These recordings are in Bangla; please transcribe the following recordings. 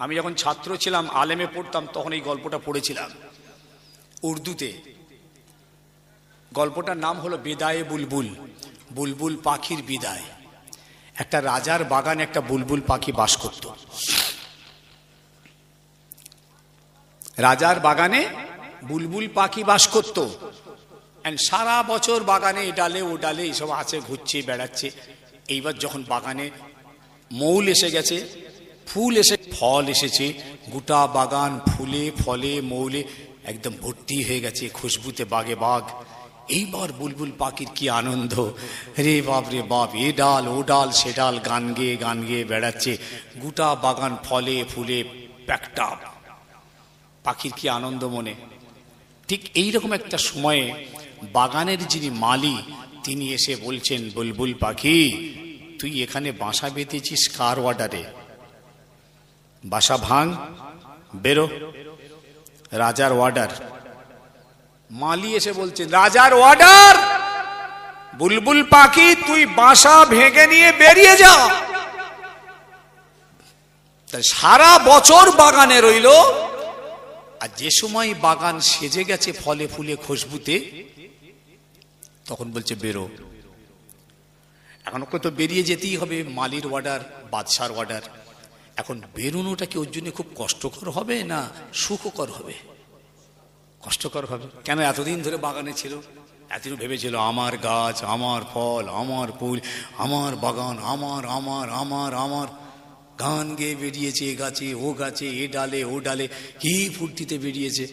আমি যখন ছাত্র ছিলাম, আলেমে পড়তাম, তখন এই গল্পটা পড়েছিলাম উর্দুতে। গল্পটার নাম হলো বিদায়ে বুলবুল, বুলবুল পাখির বিদায়। একটা রাজার বাগানে একটা বুলবুল পাখি বাস করত। রাজার বাগানে বুলবুল পাখি বাস করত। সারা বছর বাগানে এ ডালে ও ডালে এইসব আছে, ঘুরছে, বেড়াচ্ছে। এইবার যখন বাগানে মৌল এসে গেছে, ফুল এসে, ফল এসেছে, গোটা বাগান ফুলে ফলে মৌলে একদম ভর্তি হয়ে গেছে, খুশবুতে বাগে বাগ। এইবার বুলবুল পাখির কি আনন্দ রে বাপ রে বাপ, এ ডাল ও ডাল সে ডাল, গান গেয়ে বেড়াচ্ছে, গোটা বাগান ফলে ফুলে প্যাকটা। পাখির কি আনন্দ মনে। ঠিক এইরকম একটা সময়ে বাগানের যিনি মালি, তিনি এসে বলছেন, বুলবুল পাখি তুই এখানে বাসা বেঁধেছিস কার অর্ডারে? বাসা ভাঙ, বেরো, রাজার অর্ডার। মালি এসে বলছেন, রাজার অর্ডার, বুলবুল পাখি তুই বাসা ভেঙে নিয়ে বেরিয়ে যা। সারা বছর বাগানে রইল, আর যে সময় বাগান সেজে গেছে ফলে ফুলে খুশবুতে, তখন বলছে বেরো। এখন ওকে তো বেরিয়ে যেতেই হবে, মালির অর্ডার, বাদশার অর্ডার। এখন বেরোনোটা কি ওর জন্য খুব কষ্টকর হবে না সুখকর হবে? কষ্টকর হবে। কেন? এতদিন ধরে বাগানে ছিল, এতদিন ভেবেছিল আমার গাছ, আমার ফল, আমার ফুল, আমার বাগান, আমার আমার আমার আমার। গান গেয়ে বেরিয়েছে, এ গাছে ও গাছে, এ ডালে ও ডালে, কি ফুর্তিতে বেরিয়েছে।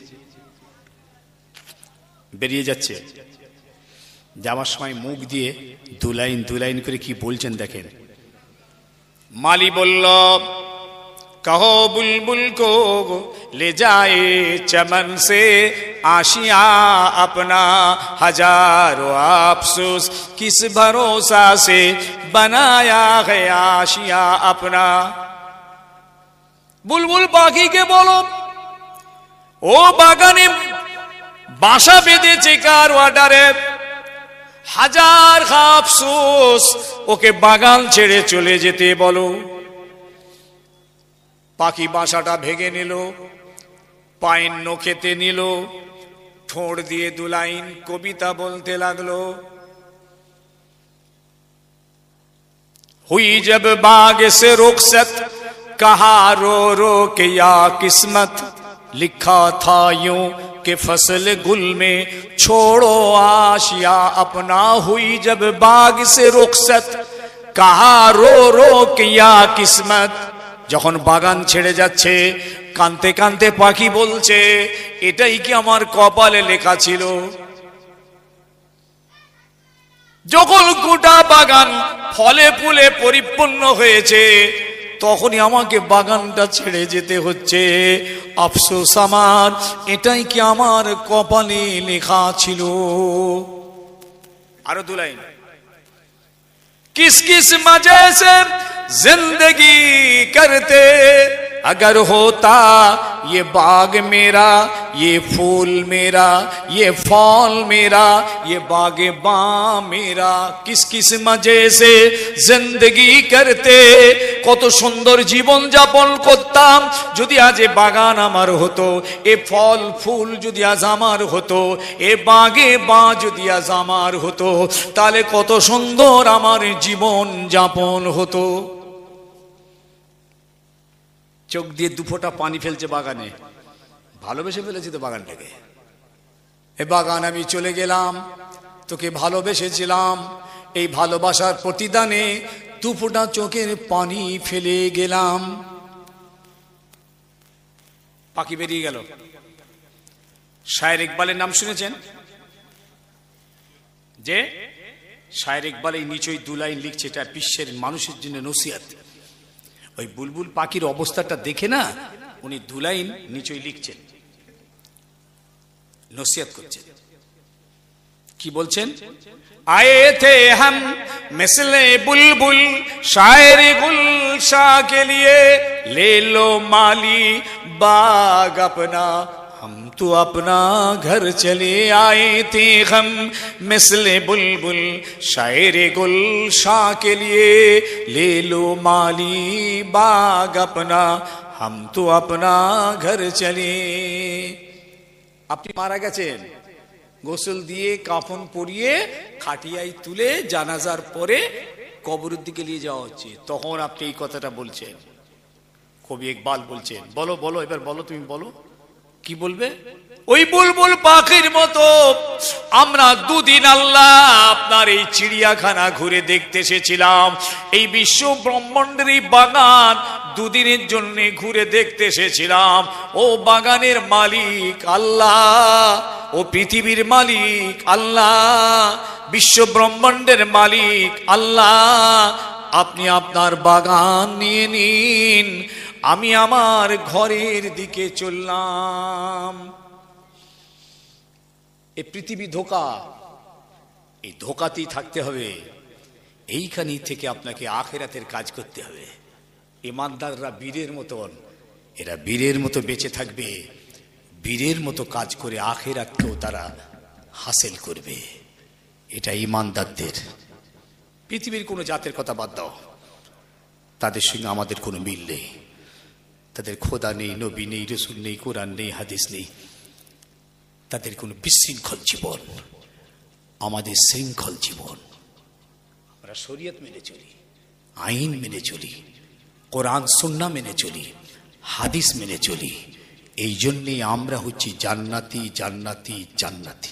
বেরিয়ে যাচ্ছে, যাওয়ার সময় মুখ দিয়ে দু লাইন করে কি বলছেন দেখেন। মালি বলল, कहो बुलबुल को ले जाए चमन से आशिया अपना, हजारों अफसोस किस भरोसा से बनाया है आशिया अपना। बुलबुल पाखी के बोलो, ও বাগানে বাসা বেঁধেছে কার অর্ডারে? হাজার আফসোস, ওকে বাগান ছেড়ে চলে যেতে বলো। পাখি বাসাটা ভেঙে নিল, পায়ের নখেতে নিল, ঠোঁট দিয়ে দু লাইন কবিতা বলতে লাগলো। हुई जब बाग से रुखसत कहा रो रो के या किस्मत, लिखा था यूं कि फसल गुल में छोड़ो आशिया अपना। हुई जब बाग से रुखसत कहा रो रो के या किस्मत, যখন বাগান ছেড়ে যাচ্ছে কানতে কানতে পাখি বলছে, এটাই কি আমার কপালে লেখা ছিল? যখন গোটা বাগান ফলে ফুলে পরিপূর্ণ হয়েছে, তখনই আমাকে বাগানটা ছেড়ে যেতে হচ্ছে। আফসোস আমার, এটাই কি আমার কপালে লেখা ছিল? আরো দু লাইন। किस किस मजे से जिंदगी करते, अगर होता ये बाग मेरा, ये फूल मेरा, ये फल मेरा, ये बागे बां मेरा। किस किस मजे से जिंदगी करते, কত সুন্দর জীবন যাপন করতাম যদি আজ এ বাগান আমার হতো, এ ফল ফুল যদি আজ আমার হতো, এ বাগে বাঁ যদি আজ আমার হতো, তাহলে কত সুন্দর আমার জীবন যাপন হতো। চোখ দিয়ে দুফোঁটা পানি ফেলছে বাগানে, ভালোবেসে ফেলেছি তো বাগানটাকে। এ বাগান আমি চলে গেলাম, তোকে ভালোবেসেছিলাম, এই ভালোবাসার প্রতিদানে দুফোঁটা চোখের পানি ফেলে গেলাম। পাখি বেরিয়ে গেল। শায়ের ইকবালের নাম শুনেছেন? যে শায়ের ইকবাল এই নিচই দু লাইন লিখছে, এটা বিশ্বের মানুষের জন্য নসিহত। ওই বুলবুল পাখির অবস্থাটা দেখে না, উনি দু লাইন নিচই লিখছেন, নসিহত করছেন। কি বলছেন? आए थे हम मिसले बुलबुल शायर गुलशा के लिए, ले लो माली बाग अपना, हम तो अपना घर चले आए थे हम मिसले बुलबुल शायर गुल शाह के लिए ले लो माली बाग अपना हम तो अपना घर चले। আপনি মারা গেছেন, গোসল দিয়ে কাফন পরিয়ে খাটিয়ায় তুলে জানাজার পরে কবরের দিকে নিয়ে যাওয়া হচ্ছে, তখন আপনি এই কথাটা বলছেন। কবি ইকবাল বলছেন, বলো বলো এবার বলো, তুমি বলো কি বলবে। ওই বুলবুল পাখির মতো আমরা দুদিন আল্লাহ আপনার এই চিড়িয়াখানা ঘুরে দেখতে এসেছিলাম, এই বিশ্ব ব্রহ্মাণ্ডের এই বাগান দুদিনের জন্য ঘুরে দেখতে এসেছিলাম। ও বাগানের মালিক আল্লাহ, ও পৃথিবীর মালিক আল্লাহ, বিশ্ব ব্রহ্মাণ্ডের মালিক আল্লাহ, আপনি আপনার বাগান নিয়ে নিন, আমি আমার ঘরের দিকে চললাম। এই পৃথিবী ধোঁকা, এই ধোঁকাতেই থাকতে হবে, এইখানেই থেকে আপনাকে আখিরাতের কাজ করতে হবে। ইমানদাররা বীরের মতন, এরা বীরের মতো বেঁচে থাকবে, বীরের মতো কাজ করে আখিরাতকেও তারা হাসিল করবে। এটা ইমানদারদের। পৃথিবীর কোনো জাতের কথা বাদ দাও, তাদের সঙ্গে আমাদের কোনো মিল নেই। তাদের খোদা নেই, নবী নেই, রসুল নেই, কোরআন নেই, হাদিস নেই, তাদের কোনো বিশৃঙ্খল জীবন, আমাদের শৃঙ্খল জীবন। আমরা শরীয়ত মেনে চলি, আইন মেনে চলি, কোরআন সুন্নাহ মেনে চলি, হাদিস মেনে চলি। এই জন্যেই আমরা হচ্ছি জান্নাতি জান্নাতি জান্নাতি।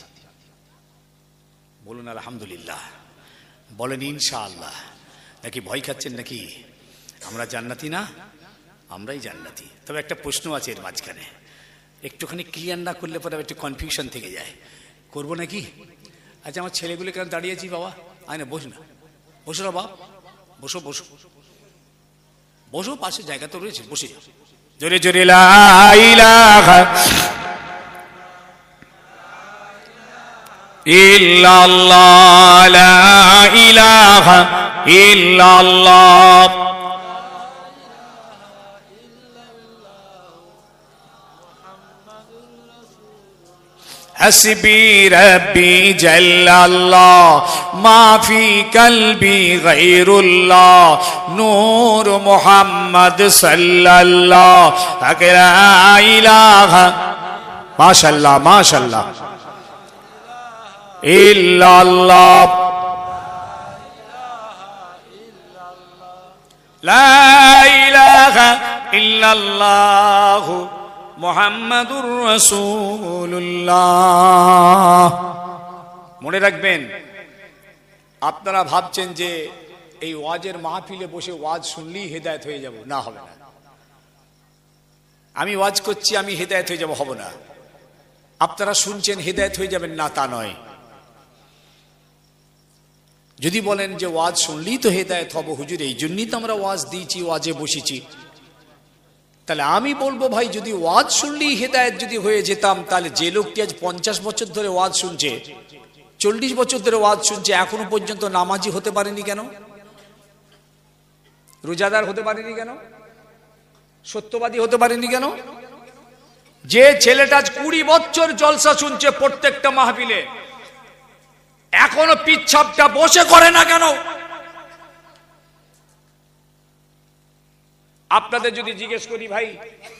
বলুন আলহামদুলিল্লাহ, বলেন ইনশাআল্লাহ। নাকি ভয় খাচ্ছেন নাকি? আমরা জান্নাতি না? আমরাই জান্নাতি। তবে একটা প্রশ্ন আছে এর মাঝখানে, একটুখানি ক্লিয়ার না করলে পরে একটু কনফিউশন থেকে যায়। করবো নাকি? আচ্ছা, আমার ছেলেগুলো কেন দাঁড়িয়েছি বাবা? আয় না, বস না, বসো না বাপ, বসো বসো বসো, পাশে জায়গা তো রয়েছে, বসে যাও। জোরে জোরে লা ইলাহা ইল্লাল্লাহ, লা ইলাহা ইল্লাল্লাহ, हस्बी रब्बी जल्लल्लाह माफी कल्बी गैरुल्लाह नूर मुहम्मद सल्लल्लाह ला इलाहा माशाल्लाह माशाल्लाह इल्लल्लाह ला इलाहा इल्लल्लाह মুহাম্মাদুর রাসূলুল্লাহ। মনে রাখবেন, আপনারা ভাবছেন যে এই ওয়াজের মাহফিলে বসে ওয়াজ শুনলেই হেদায়েত হয়ে যাব, না, হবে না। আমি ওয়াজ করছি, আমি হেদায়েত হয়ে যাব, হব না। আপনারা শুনছেন হেদায়েত হয়ে যাবেন, না, তা নয়। যদি বলেন যে ওয়াজ শুনলেই তো হেদায়েত হব হুজুর, এই জন্যই তো আমরা ওয়াজ দিয়েছি, ওয়াজে বসেছি, তাহলে আমি বলবো ভাই, যদি ওয়াজ শুনলেই হেদায়েত যদি হয়ে যেতাম, তাহলে যে লোকটি আজ 50 বছর ধরে ওয়াজ শুনছে, 40 বছর ধরে ওয়াজ শুনছে, এখনো পর্যন্ত নামাজি হতে পারেনি কেন? রোজাদার হতে পারেনি কেন? সত্যবাদী হতে পারেনি কেন? যে ছেলেটা আজ 20 বছর জলসা শুনছে প্রত্যেকটা মাহফিলে, এখনো পিচ্ছাপটা বসে করে না কেন? আপনাদের যদি জিজ্ঞেস করি, ভাই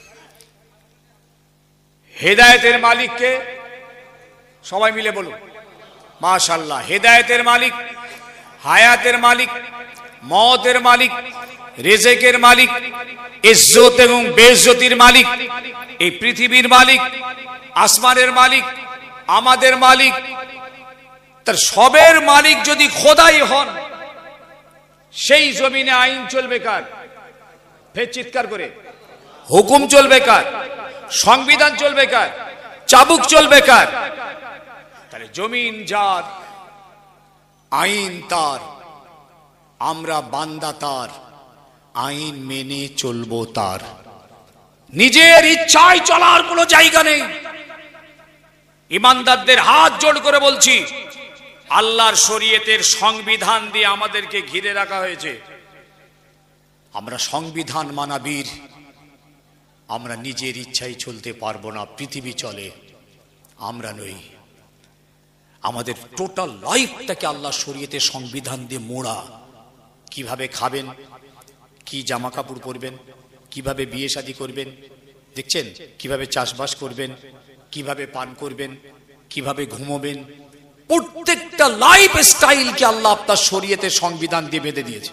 হেদায়েতের মালিক কে? সবাই মিলে বলুন মাশাআল্লাহ। হেদায়েতের মালিক, হায়াতের মালিক, মওতের মালিক, রিজেকের মালিক, ইজ্জত এবং বেইজ্জতির মালিক, এই পৃথিবীর মালিক, আসমানের মালিক, আমাদের মালিক, তার সবের মালিক যদি খোদাই হন, সেই জমিনে আইন চলবে কার? ফের চিৎকার করে, হুকুম চলবে কার? সংবিধান চলবে কার? চাবুক চলবে কার? তাহলে জমিন যার, আইন তার, আমরা বান্দা তার, আইন মেনে চলবো তার। নিজের ইচ্ছায় চলার কোনো জায়গা নেই। ইমানদারদের হাত জোড় করে বলছি, আল্লাহর শরীয়তের সংবিধান দিয়ে আমাদেরকে ঘিরে রাখা হয়েছে। আমরা সংবিধান মানা বীর, আমরা নিজের ইচ্ছায় চলতে পারবো না, পৃথিবী চলে, আমরা নই। আমাদের টোটাল লাইফটাকে আল্লাহ শরীয়তের সংবিধান দিয়ে মোড়া। কিভাবে খাবেন, কি জামা কাপড় পরবেন, কিভাবে বিয়ে শাদী করবেন, দেখছেন কিভাবে চাষবাস করবেন, কিভাবে পান করবেন, কিভাবে ঘুমোবেন, প্রত্যেকটা লাইফ স্টাইলকে আল্লাহ আপনার শরীয়তের সংবিধান দিয়ে বেঁধে দিয়েছে।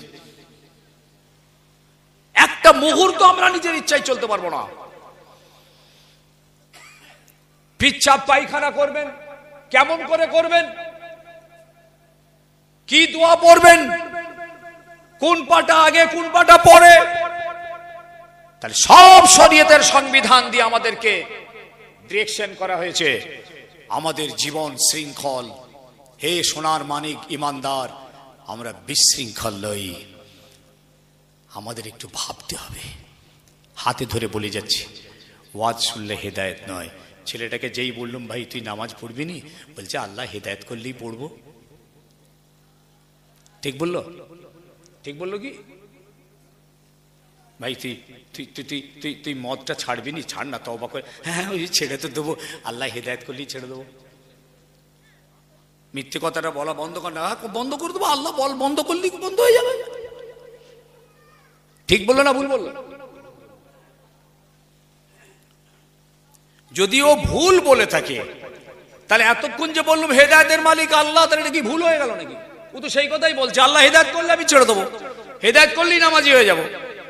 একটা মুহূর্ত আমরা নিজের ইচ্ছায় চলতে পারবো না। পিচ্ছাপ পায়খানা করবেন, কেমন করে করবেন, কি দোয়া পড়বেন, কোন পাটা আগে কোন পাটা পরে, তাহলে সব শরীয়তের সংবিধান দিয়ে আমাদেরকে ডিরেকশন করা হয়েছে। আমাদের জীবন শৃঙ্খল। হে সোনার মানিক ইমানদার, আমরা বিশৃঙ্খল নই। আমাদের একটু ভাবতে হবে। হাতে ধরে বলে যাচ্ছি, ওয়াজ শুনলে হেদায়েত নয়। ছেলেটাকে যেই বললাম, ভাই তুই নামাজ পড়বি নি, বলছে আল্লাহ হেদায়েত করলেই পড়বো। ঠিক বললো? ঠিক বললো কি ভাই? তুই তুই তুই তুই তুই মদটা ছাড়বি নি? ছাড় না, তওবা করে। হ্যাঁ ওই ছেড়ে তো দেবো, আল্লাহ হেদায়েত করলেই ছেড়ে দেবো। মিথ্যে কথাটা বলা বন্ধ কর না, বন্ধ করে দেবো, আল্লাহ বল বন্ধ করলেই বন্ধ হয়ে যাবে। ঠিক বললো না ভুল বললো? যদিও ভুল বলে থাকে, তাহলে এতক্ষণ যে বললাম হেদায়েতের মালিক আল্লাহ, তাহলে এটা কি ভুল হয়ে গেল নাকি? ও তো সেই কথাই বলছে, আল্লাহ হেদায়েত করলে আমি ছেড়ে দেবো, হেদায়েত করলেই নামাজি হয়ে যাব।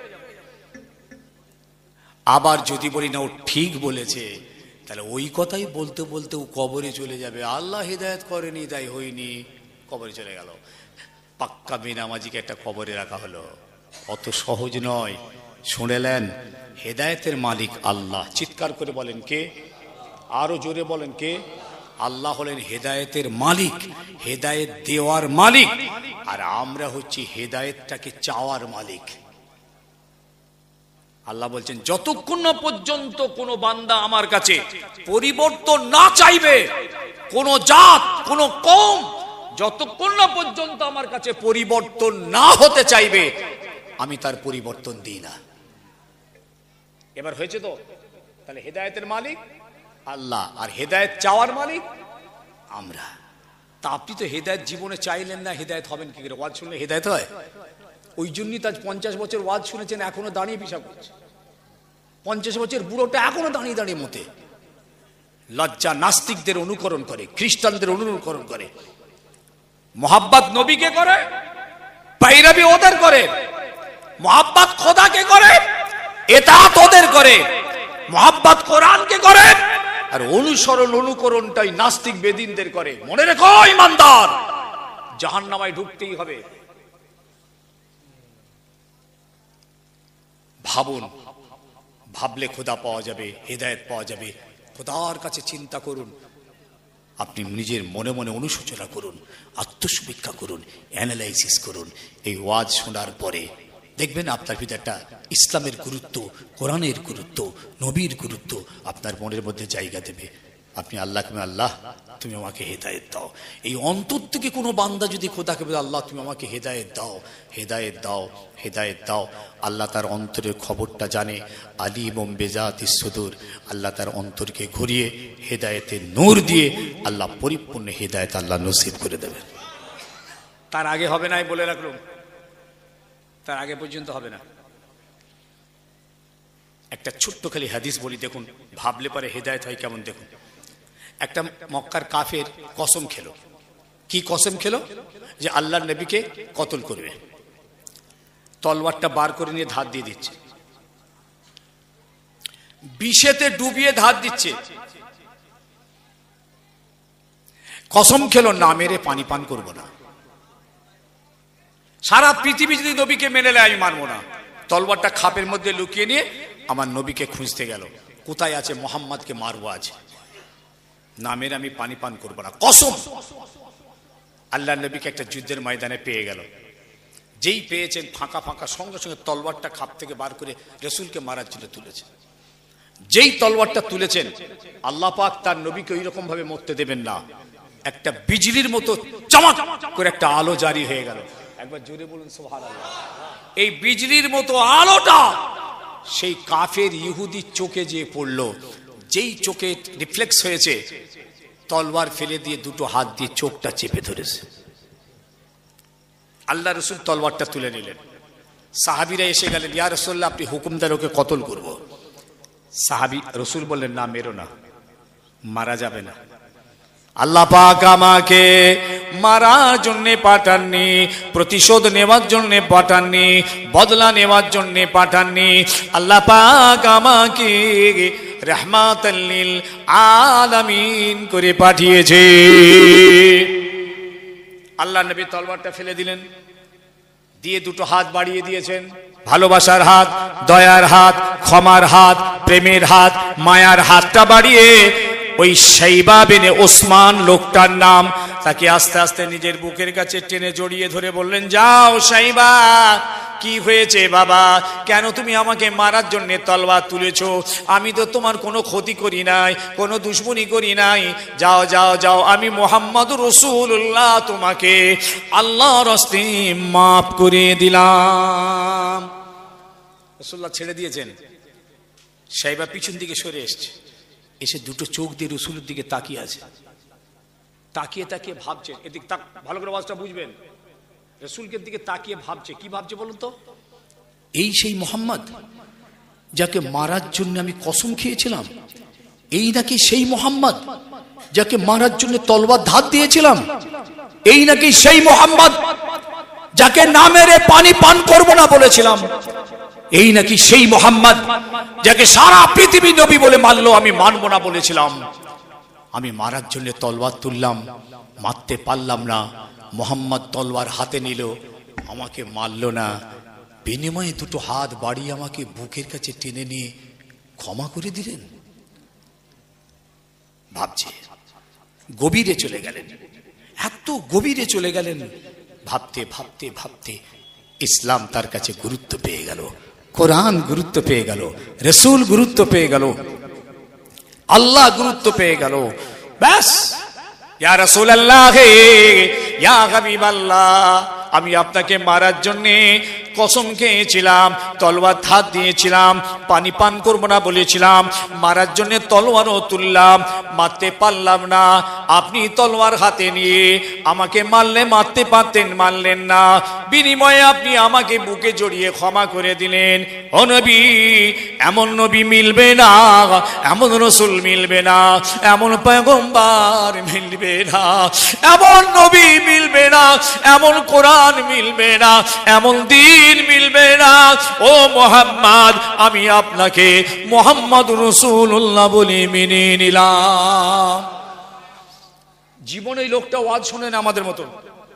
আবার যদি বলি না ও ঠিক বলেছে, তাহলে ওই কথাই বলতে বলতে ও কবরে চলে যাবে। আল্লাহ হেদায়েত করেনি তাই হয়নি, কবরে চলে গেল। পাক্কা বেনামাজিকে একটা কবরে রাখা হলো, অত সহজ নয়। শুনেলেন, হেদায়েতের মালিক আল্লাহ। চিৎকার করে বলেন কে? আরো জোরে বলেন কে? আল্লাহ হলেন হেদায়েতের মালিক, হেদায়েত দেওয়ার মালিক, আর আমরা হচ্ছি হেদায়েতটাকে চাওয়ার মালিক। আল্লাহ বলছেন, যতক্ষণ না পর্যন্ত কোন বান্দা আমার কাছে পরিবর্তন না চাইবে, কোন জাত কোন কওম যতক্ষণ না পর্যন্ত আমার কাছে পরিবর্তন না হতে চাইবে, আমি তার পরিবর্তন দিই না। এবার হয়েছে তো? তাহলে হেদায়েতের মালিক আল্লাহ, আর হেদায়েত চাওয়ার মালিক আমরা। তা আপনি তো হেদায়েত জীবনে চাইলেন না, হেদায়েত হবেন কি করে? ওয়াজ শুনলে হেদায়েত হয়? ওই জন্যই তার 50 বছর ওয়াজ শুনেছেন, এখনো দাঁড়িয়ে পিশাব করছে। 50 বছর বুড়োটা এখনো দাঁড়িয়ে দাঁড়িয়ে মতে। লজ্জা নাস্তিকদের অনুকরণ করে, খ্রিস্টানদের অনুকরণ করে, মোহাব্বত নবীকে করে, বাইরাবি ওদের করে, মোহাব্বত খোদাকে করে, এতাত ওদের করে, মোহাব্বত কোরআনকে করে, আর অনুসরণ অনুকরণটাই নাস্তিক বেদিনদের করে। মনে রেখো ইমানদার, জাহান্নামায় ঢুকতেই হবে। ভাবুন, ভাবলে খোদা পাওয়া যাবে, হেদায়েত পাওয়া যাবে। খোদার কাছে চিন্তা করুন, আপনি নিজের মনে মনে অনুশোচনা করুন, আত্মসমীক্ষা করুন, অ্যানালাইসিস করুন। এই ওয়াজ শোনার পরে দেখবেন আপনার ভিতরে একটা ইসলামের গুরুত্ব, কোরআনের গুরুত্ব, নবীর গুরুত্ব আপনার মনের মধ্যে জায়গা দেবে। আপনি আল্লাহকে, আল্লাহ তুমি আমাকে হেদায়েত দাও। এই অন্তর থেকে কোনো বান্দা যদি খোদাকে বলে, আল্লাহ তুমি আমাকে হেদায়েত দাও, হেদায়েত দাও, হেদায়েত দাও, আল্লাহ তার অন্তরের খবরটা জানে। আলিম বেজাতিস সুদূর, আল্লাহ তার অন্তরকে ঘুরিয়ে হেদায়েতের নূর দিয়ে আল্লাহ পরিপূর্ণ হেদায়েত আল্লাহ নসিব করে দেবেন। তার আগে হবে না, বলে রাখলাম, তার আগে পর্যন্ত হবে না। একটা ছোট্ট খালি হাদিস বলি, দেখুন ভাবলে পরে হেদায়েত হয় কেমন। দেখুন, একটা মক্কার কাফের কসম খেলো। কি কসম খেলো? যে আল্লাহর নবীকে কতল করবে। তলোয়ারটা বার করে নিয়ে ধার দিয়ে দিচ্ছে, বিষেতে ডুবিয়ে ধার দিচ্ছে। কসম খেলো, না মেরে পানি পান করবো না। সারা পৃথিবী যদি নবীকে মেনে নেয় আমি মানবো না। তলোয়ারটা খাপের মধ্যে লুকিয়ে নিয়ে আমার নবীকে খুঁজতে গেল, কোথায় আছে মোহাম্মদকে মারবো আজ, না মেরে আমি পানি পান করবো না, কসম। আল্লাহ নবীকে একটা যুদ্ধের ময়দানে পেয়ে গেল। যেই পেয়েছেন ফাঁকা ফাঁকা, সঙ্গে সঙ্গে তলোয়ারটা খাপ থেকে বার করে রসুলকে মারার জন্য তুলেছে। যেই তলোয়ারটা তুলেছেন, আল্লাহ পাক তার নবীকে ওই রকম ভাবে মরতে দেবেন না। একটা বিজলির মতো চমক করে একটা আলো জারি হয়ে গেল। একবার জোরে বলুন সুবহানাল্লাহ। এই বিজলির মতো আলোটা সেই কাফের ইহুদি চোখে যে পড়ল, যেই চোখে রিফ্লেক্স হয়েছে, তলওয়ার ফেলে দিয়ে দুটো হাত দিয়ে চোখটা চেপে ধরেছে। আল্লাহ রসুল তলওয়ারটা তুলে নিলেন। সাহাবীরা এসে গেলেন, ইয়া রাসূলুল্লাহ আপনি হুকুম দেন ওকে কতল করব। সাহাবী রসুল বললেন, না মেরো না, মারা যাবে না। আল্লাহ পাক আমাকে মারার জন্য পাঠাননি, প্রতিশোধ নেওয়ার জন্য পাঠাননি, বদলা নেওয়ার জন্য পাঠাননি। আল্লাহ পাক আমাকে রাহমাতাল লিল আলামিন করে পাঠিয়েছে। আল্লাহ নবী তলওয়ারটা ফেলে দিলেন, দিয়ে দুটো হাত বাড়িয়ে দিয়েছেন, ভালোবাসার হাত, দয়ার হাত, ক্ষমার হাত, প্রেমের হাত, মায়ার হাতটা বাড়িয়ে ওই শাইবা বিন ওসমান লোকটার নাম, তাকে আস্তে আস্তে নিজের বুকের কাছে টেনে জড়িয়ে ধরে বললেন, যাও শাইবা, কি হয়েছে বাবা, কেন তুমি আমাকে মারার জন্য তলওয়ার তুলেছো? আমি তো তোমার কোনো ক্ষতি করি নাই, কোনো দুশমনি করি নাই, যাও যাও যাও, আমি মুহাম্মদুর রাসূলুল্লাহ তোমাকে আল্লাহর হস্তে মাফ করে দিলাম। রাসূলুল্লাহ ছেড়ে দিয়েছেন। শাইবা পিছন দিকে সরে এসছে, এসে দুটো চোখ দিয়ে রসুলের দিকে তাকিয়ে আছে, তাকিয়ে তাকিয়ে ভাবছে, এদিক তাক, ভালো করে আওয়াজটা বুঝবেন, রসুলকে দিকে তাকিয়ে ভাবছে, কি ভাবছে বলুন তো? এই সেই মোহাম্মদ যাকে মারার জন্য আমি কসম খেয়েছিলাম, এই নাকি সেই মোহাম্মদ যাকে মারার জন্য তলওয়ার ধার দিয়েছিলাম, এই নাকি সেই মোহাম্মদ যাকে না মেরে পানি পান করব না বলেছিলাম, এই নাকি সেই মোহাম্মদ যাকে সারা পৃথিবী নবী বলে মানলো, আমি মানবো না বলেছিলাম। আমি মারার জন্য তলওয়ার তুললাম, মারতে পারলাম না, মোহাম্মদ তলওয়ার হাতে নিল, আমাকে মারলো না, বিনিময়ে দুটো হাত বাড়িয়ে আমাকে বুকের কাছে টেনে নিয়ে ক্ষমা করে দিলেন। ভাবছে, গভীরে চলে গেলেন, এত গভীরে চলে গেলেন, ভাবতে ভাবতে ভাবতে ইসলাম তার কাছে গুরুত্ব পেয়ে গেল, কোরআন গুরুত্ব পেয়ে গেল, রসুল গুরুত্ব পেয়ে গেল, আল্লাহ গুরুত্ব পেয়ে গেল। ব্যাস, ইয়া রাসূলুল্লাহ, ইয়া হাবিবাল্লাহ, আমি আপনাকে মারার জন্য কসম খেয়েছিলাম, তলোয়ার ধার দিয়েছিলাম, পানি পান করবো না বলেছিলাম, মারার জন্য তলোয়ারও তুললাম, মারতে পারলাম না, আপনি তলোয়ার হাতে নিয়ে আমাকে মারলে মারতে পারতেন, মারলেন না, বিনিময়ে আপনি আমাকে বুকে জড়িয়ে ক্ষমা করে দিলেন। ও নবী, এমন নবী মিলবে না, এমন রসুল মিলবে না, এমন পয়গম্বর মিলবে না, এমন নবী মিলবে না, এমন কোরআন মিলবে না, এমন দিন মিলবে না। ও মুহাম্মদ, আমি আপনাকে মুহাম্মদুর রাসূলুল্লাহ বলে মেনে নিলাম। জীবনে এই লোকটা ওয়াজ শোনেন আমাদের মতো,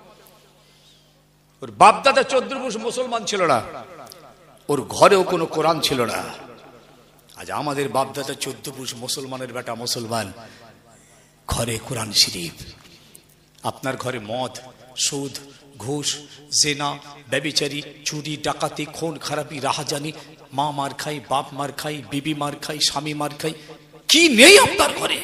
ওর বাপ দাদা 14 বছর মুসলমান ছিল না, ওর ঘরেও কোনো কোরআন ছিল না। আজ আমাদের বাপ দাদা 14 বছর মুসলমানের বেটা মুসলমান, ঘরে কোরআন শরীফ, আপনার ঘরে মদ, সুদ, ঘুষ, জেনা, ব্যভিচারী, চুরি, ডাকাতি, খুন খারাপি, রাহাজানি, মা মার খাই, বাপ মার খাই, বিবি মার খাই, স্বামী মার খাই, কি নেই আপনার ঘরে?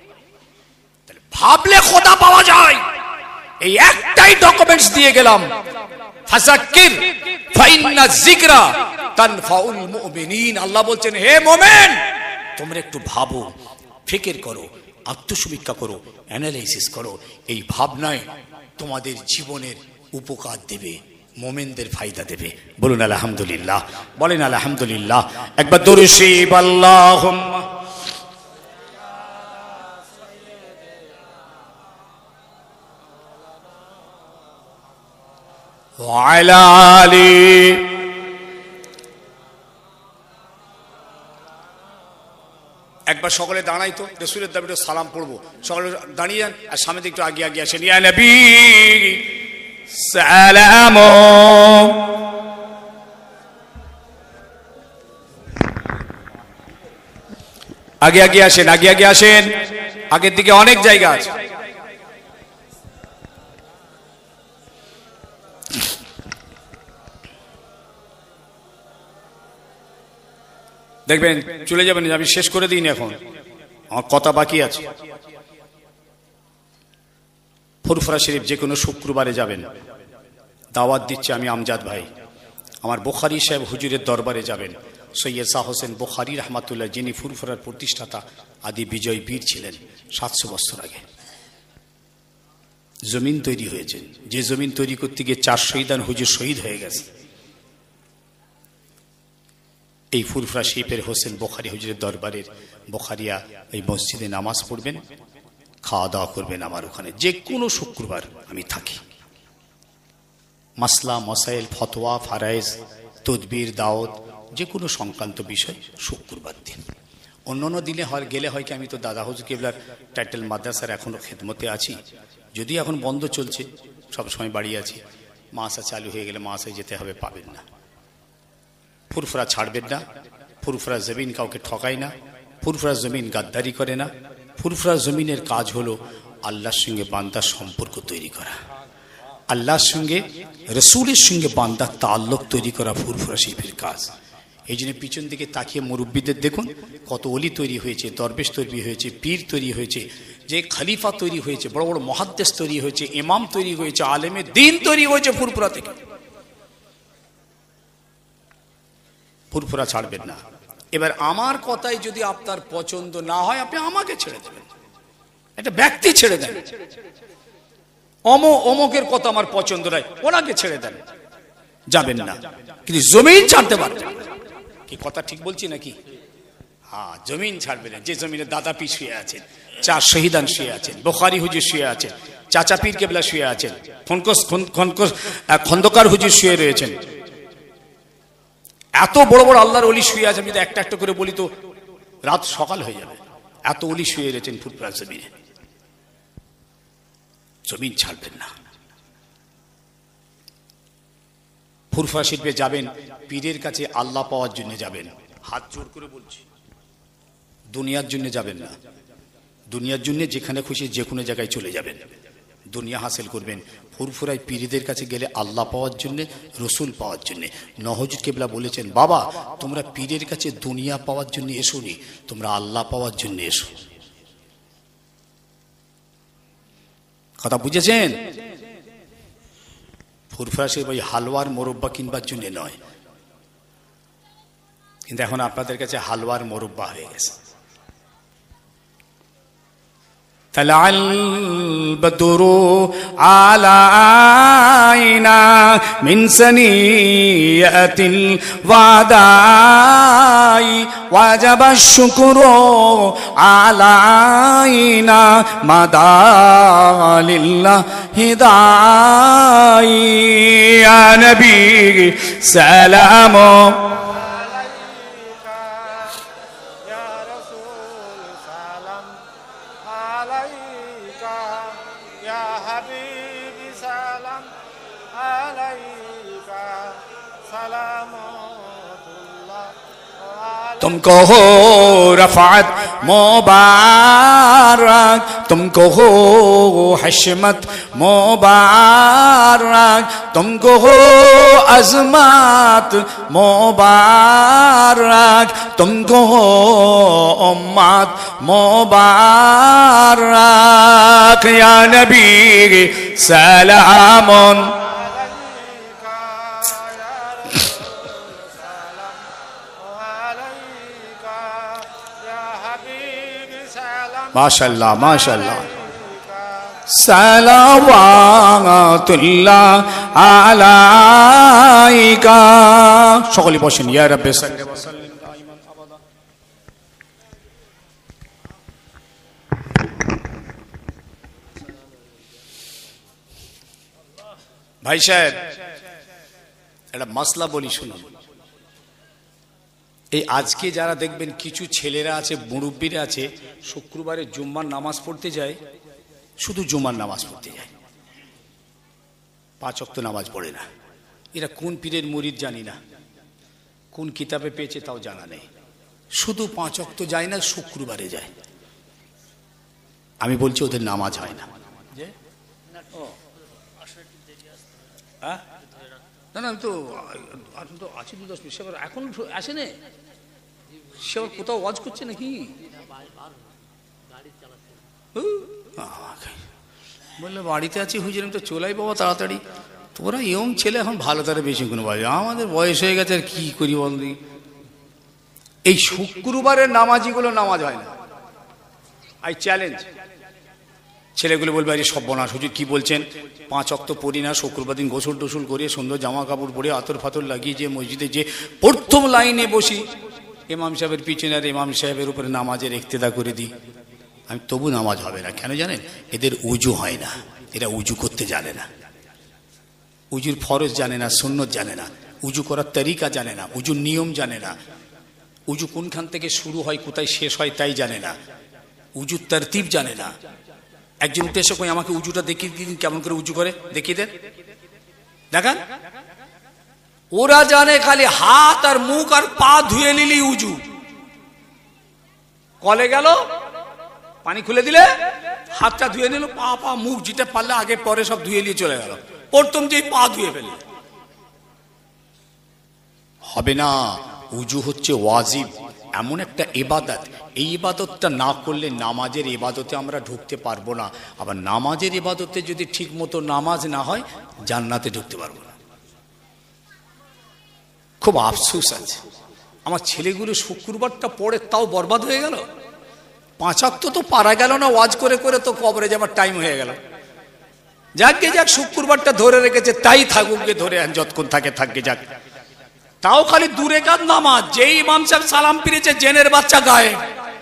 ভাবলে খোদা পাওয়া যায়। এই একটাই ডকুমেন্টস দিয়ে গেলাম, ফাযাক্কির ফাইন্না যিকরা তানফাউল মুমিনিন। আল্লাহ বলছেন, হে মুমিন, তোমরা একটু ভাবো, ফিকির করো, আত্মসমীক্ষা করো, অ্যানালাইসিস করো, এই ভাবনায় তোমাদের জীবনের উপকার দেবে, মোমেনদের ফায়দা দেবে। বলুন আলহামদুলিল্লাহ, বলেন আলহামদুলিল্লাহ, একবার দরুদ শরীফ আল্লাহুম্মা ওয়া আলা আলি। একবার সকলে দাঁড়াই তো, রাসূলের দাবিতে সালাম পড়বো, সকলে দাঁড়িয়ে যান, আর সামনে দিকে একটু আগে আগে আসেন। ইয়া নবী সালাম, আগে আগে আসেন, আগে আগে আসেন, আগের দিকে অনেক জায়গা আছে। দেখবেন চলে যাবেন, আমি শেষ করে দিই, এখন আমার কথা বাকি আছে। ফুরফুরা শরীফ যে কোনো শুক্রবারে যাবেন, দাওয়াত দিচ্ছে আমি আমজাদ ভাই, আমার বুখারী সাহেব হুজুরের দরবারে যাবেন, সৈয়দ শাহ হোসেন বুখারী রহমাতুল্লাহ, যিনি ফুরফুরার প্রতিষ্ঠাতা আদি বিজয় বীর ছিলেন, 700 বছর আগে জমিন তৈরি হয়েছে। যে জমিন তৈরি করতে গিয়ে 4 শহীদান হুজুর শহীদ হয়ে গেছে। এই ফুরফুরা শরীফের হোসেন বুখারী হুজুরের দরবারের বুখারিয়া এই মসজিদে নামাজ পড়বেন, খাওয়া দাওয়া করবেন আমার ওখানে। যে কোনো শুক্রবার আমি থাকি। মাসলা মসাইল, ফতোয়া, ফারায়েজ, তদবির, দাওয়াত, যে কোনো সংক্রান্ত বিষয় শুক্রবার দিন। অন্যান্য দিনে গেলে হয় কি, আমি তো দাদা হুজুর কেবলার টাইটেল মাদ্রাসার এখনো খেদমতে আছি, যদি এখন বন্ধ চলছে, সবসময় বাড়ি আছি। মাসা চালু হয়ে গেলে মাসায় যেতে হবে, পাবেন না। ফুরফুরা ছাড়বেন না। ফুরফুরা জমিন কাউকে ঠকায় না। ফুরফুরা জমিন গাদ্দারি করে না। ফুরফুরা জমিনের কাজ হলো আল্লাহর সঙ্গে বান্দার সম্পর্ক তৈরি করা, আল্লাহর সঙ্গে রসুলের সঙ্গে বান্দার তাল্লুক তৈরি করা ফুরফুরা শরীফের কাজ। এই জন্য পিছন দিকে তাকিয়ে মুরব্বীদের দেখুন, কত অলি তৈরি হয়েছে, দরবেশ তৈরি হয়েছে, পীর তৈরি হয়েছে, যে খলিফা তৈরি হয়েছে, বড় বড় মুহাদ্দিস তৈরি হয়েছে, ইমাম তৈরি হয়েছে, আলেমে দ্বীন তৈরি হয়েছে ফুরফুরা থেকে। ফুরফুরা ছাড়বেন না। এবার আমার কথাই যদি আপনার পছন্দ না হয়, আপনি আমাকে ছেড়ে দেবেন, একটা ব্যক্তি ছেড়ে দেন। অমকের কথা আমার পছন্দ নয়, ওনাকে ছেড়ে দেন, যাবেন না। কিন্তু জমিন ছাড়তে পারবেন কি? কথা ঠিক বলছি নাকি? হ্যাঁ, জমিন ছাড়বেন। যে জমিনে দাদা পীর শুয়ে আছেন, 4 শহীদান শুয়ে আছেন, বুখারী হুজুর শুয়ে আছেন, চাচা পীর কেবলা শুয়ে আছেন, খন্দকার হুজুর শুয়ে রয়েছেন, এত বড় বড় আল্লাহর ওলি শুয়ে আছেন। যদি একটা একটা করে বলি তো রাত সকাল হয়ে যাবে। এত ওলি শুয়ে রয়েছেন ফুরফুরা জমিনে। জমিন ছাড়বেন না। ফুরফুরা শরীফে যাবেন, পীরের কাছে আল্লাহ পাওয়ার জন্য যাবেন, হাত জোর করে বলছি। দুনিয়ার জন্য যাবেন না। দুনিয়ার জন্য যেখানে খুশি যে কোনো জায়গায় চলে যাবেন, দুনিয়া হাসিল করবেন। ফুরফুরায় পীরদের কাছে গেলে আল্লাহ পাওয়ার জন্য, রসুল পাওয়ার জন্য। নহজুর কেবলা বলেছেন, বাবা তোমরা পীরের কাছে দুনিয়া পাওয়ার জন্য এসো নি, তোমরা আল্লাহ পাওয়ার জন্য এসো। কথা বুঝেছেন? ফুরফুরা শরীফ ওই হালুয়ার মোরব্বা কিনবার জন্য নয়, কিন্তু এখন আপনাদের কাছে হালুয়ার মোরব্বা হয়ে গেছে। طلع البدر علينا من ثنيات الوداع وجب الشكر علينا مدى لله داعي يا نبي سلام तुमको हो रफ़ात मुबारक, तुमको हो हशमत मुबारक, तुमको हो अज़मत मुबारक, तुमको हो उम्मत मुबारक या नबी सलामुन। माशाल्लाह माशाल्लाह। सलावातुल्लाह आलाइका। সকলে বসেন। ইয়া রাব্বি সাল্লি ওয়া সাল্লিম দাইমান আবাদা। ভাই সাহেব একটা মাসলা বলি শুনুন। এই আজকে যারা দেখবেন কিছু ছেলেরা আছে, মুরব্বীরা আছে, শুক্রবারে জুম্মার নামাজ পড়তে যায়, শুধু জুম্মার নামাজ পড়তে যায়, 5 ওয়াক্ত নামাজ পড়ে না। এরা কোন পীরের মুরিদ জানি না, কোন কিতাবে পেয়েছে তাও জানা নেই, শুধু 5 ওয়াক্ত যায় না, শুক্রবারে যায়। আমি বলছি ওদের নামাজ হয় না। না না, আমি তো আছি 10 মিনিট। সে এখন আসে না, সে আবার কোথাও ওয়াজ করছে নাকি? বললে বাড়িতে আছি হুজুর, আমি তো চলাই বাবা তাড়াতাড়ি। তোরা ইয়ং ছেলে, এখন ভালো তারা বেশি কোনো বাজে, আমাদের বয়স হয়ে গেছে, আর কি করি বল। এই শুক্রবারের নামাজিগুলো নামাজ হয় না। আই চ্যালেঞ্জ, ছেলেগুলো বলবে আরে সর্বনাশ হুজুর কি বলছেন, 5 ওয়াক্ত পড়ি না, শুক্রবার দিন গোসল টোসল করে সুন্দর জামা কাপড় পরে আতর ফাতর লাগিয়ে যে মসজিদে যে প্রথম লাইনে বসি, ইমাম সাহেবের পিছনে আর ইমাম সাহেবের উপরে নামাজের ইক্তেদা করে দিই, আমি তবু নামাজ হবে না। কেন জানেন? এদের উজু হয় না, এরা উজু করতে জানে না, উজুর ফরজ জানে না, সুন্নত জানে না, উজু করার তরিকা জানে না, উজুর নিয়ম জানে না, উজু কোনখান থেকে শুরু হয় কোথায় শেষ হয় তাই জানে না, উজুর তারতিব জানে না। একজন উঠে এসে কই আমাকে উজুটা দেখিয়ে দিন, কেমন করে উজু করে দেখিয়ে দেন, দেখান। ওরা জানে খালি হাত আর মুখ আর পা ধুয়ে নিলি উজু। কলে গেল, পানি খুলে দিলে হাতটা ধুয়ে নিল, পা পা মুখ যেটা পারলে আগে পরে সব ধুয়ে নিয়ে চলে গেল, প্রথম যে পা ধুয়ে ফেলে। হবে না। উজু হচ্ছে ওয়াজিব, এমন একটা ইবাদত, এই ইবাদতটা না করলে নামাজের ইবাদতে আমরা ঢুকতে পারবো না। আবার নামাজের ইবাদতে যদি ঠিক মতো নামাজ না হয় জান্নাতে ঢুকতে পারবো না। খুব আফসোস আছে, আমার ছেলেগুলো শুক্রবারটা পড়ে তাও বরবাদ হয়ে গেল। 5 ওয়াক্ত তো পারা গেল না, ওয়াজ করে করে তো কবরে যাবার টাইম হয়ে গেল। যাকে যাক শুক্রবারটা ধরে রেখেছে তাই থাকুক, ধরে যতক্ষণ থাকে থাকবে যাক। তাও খালি দূরে কাজ নামাজ, যেই ইমাম সাহেব সালাম ফিরেছে জেনের বাচ্চা গায়ে,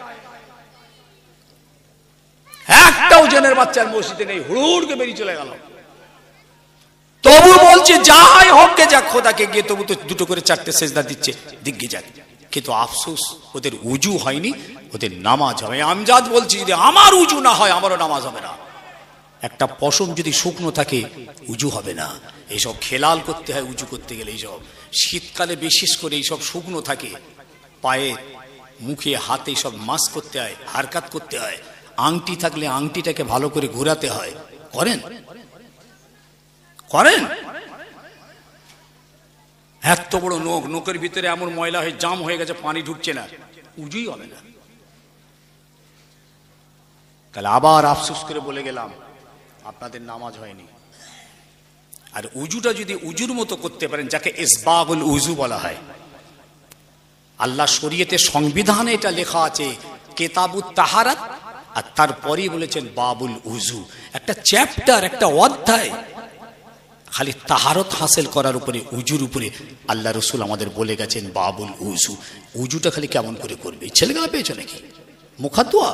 একটাও জেনের বাচ্চার মসজিদে নেই, হুড়কে বেরিয়ে চলে গেল। তবু বলছে যাই হোক গে যাক, খোদাকে গিয়ে তবু তো 2 করে 4টে সেজদা দিচ্ছে, দিগ্গে যাক। কিন্তু আফসোস ওদের উজু হয়নি, ওদের নামাজ হবে। আমজাদ বলছি যদি আমার উজু না হয় আমারও নামাজ হবে না। একটা পশম যদি শুকনো থাকে উজু হবে না। এইসব খেলাল করতে হয় উজু করতে গেলে, এইসব শীতকালে বিশেষ করে এইসব শুকনো থাকে, পায়ে মুখে হাতে সব মাস্ক করতে হয়, হারকাত করতে হয়, আংটি থাকলে আংটিটাকে ভালো করে ঘোরাতে হয়। করেন করেন এত বড় নোক, নোকের ভিতরে এমন ময়লা হয়ে জাম হয়ে গেছে, পানি ঢুকছে না, উজুই হবে না। তাহলে আবার আফসোস করে বলে গেলাম আপনাদের নামাজ হয়নি। আর উজুটা যদি উজুর মতো করতে পারেন, যাকে ইসবাগুল উজু বলা হয়, আল্লাহ শরীয়তে সংবিধানে এটা লেখা আছে কিতাবুত তাহারাত, আর তারপরেই বলেছেন বাবুল উজু। একটা চ্যাপ্টার, একটা অধ্যায় খালি তাহারত হাসিল করার উপরে, উজুর উপরে আল্লাহ রসুল আমাদের বলে গেছেন বাবুল উজু। উজুটা খালি কেমন করে করবে? ছেলেগুলো পেয়েছো নাকি মুখাদ্দোয়া?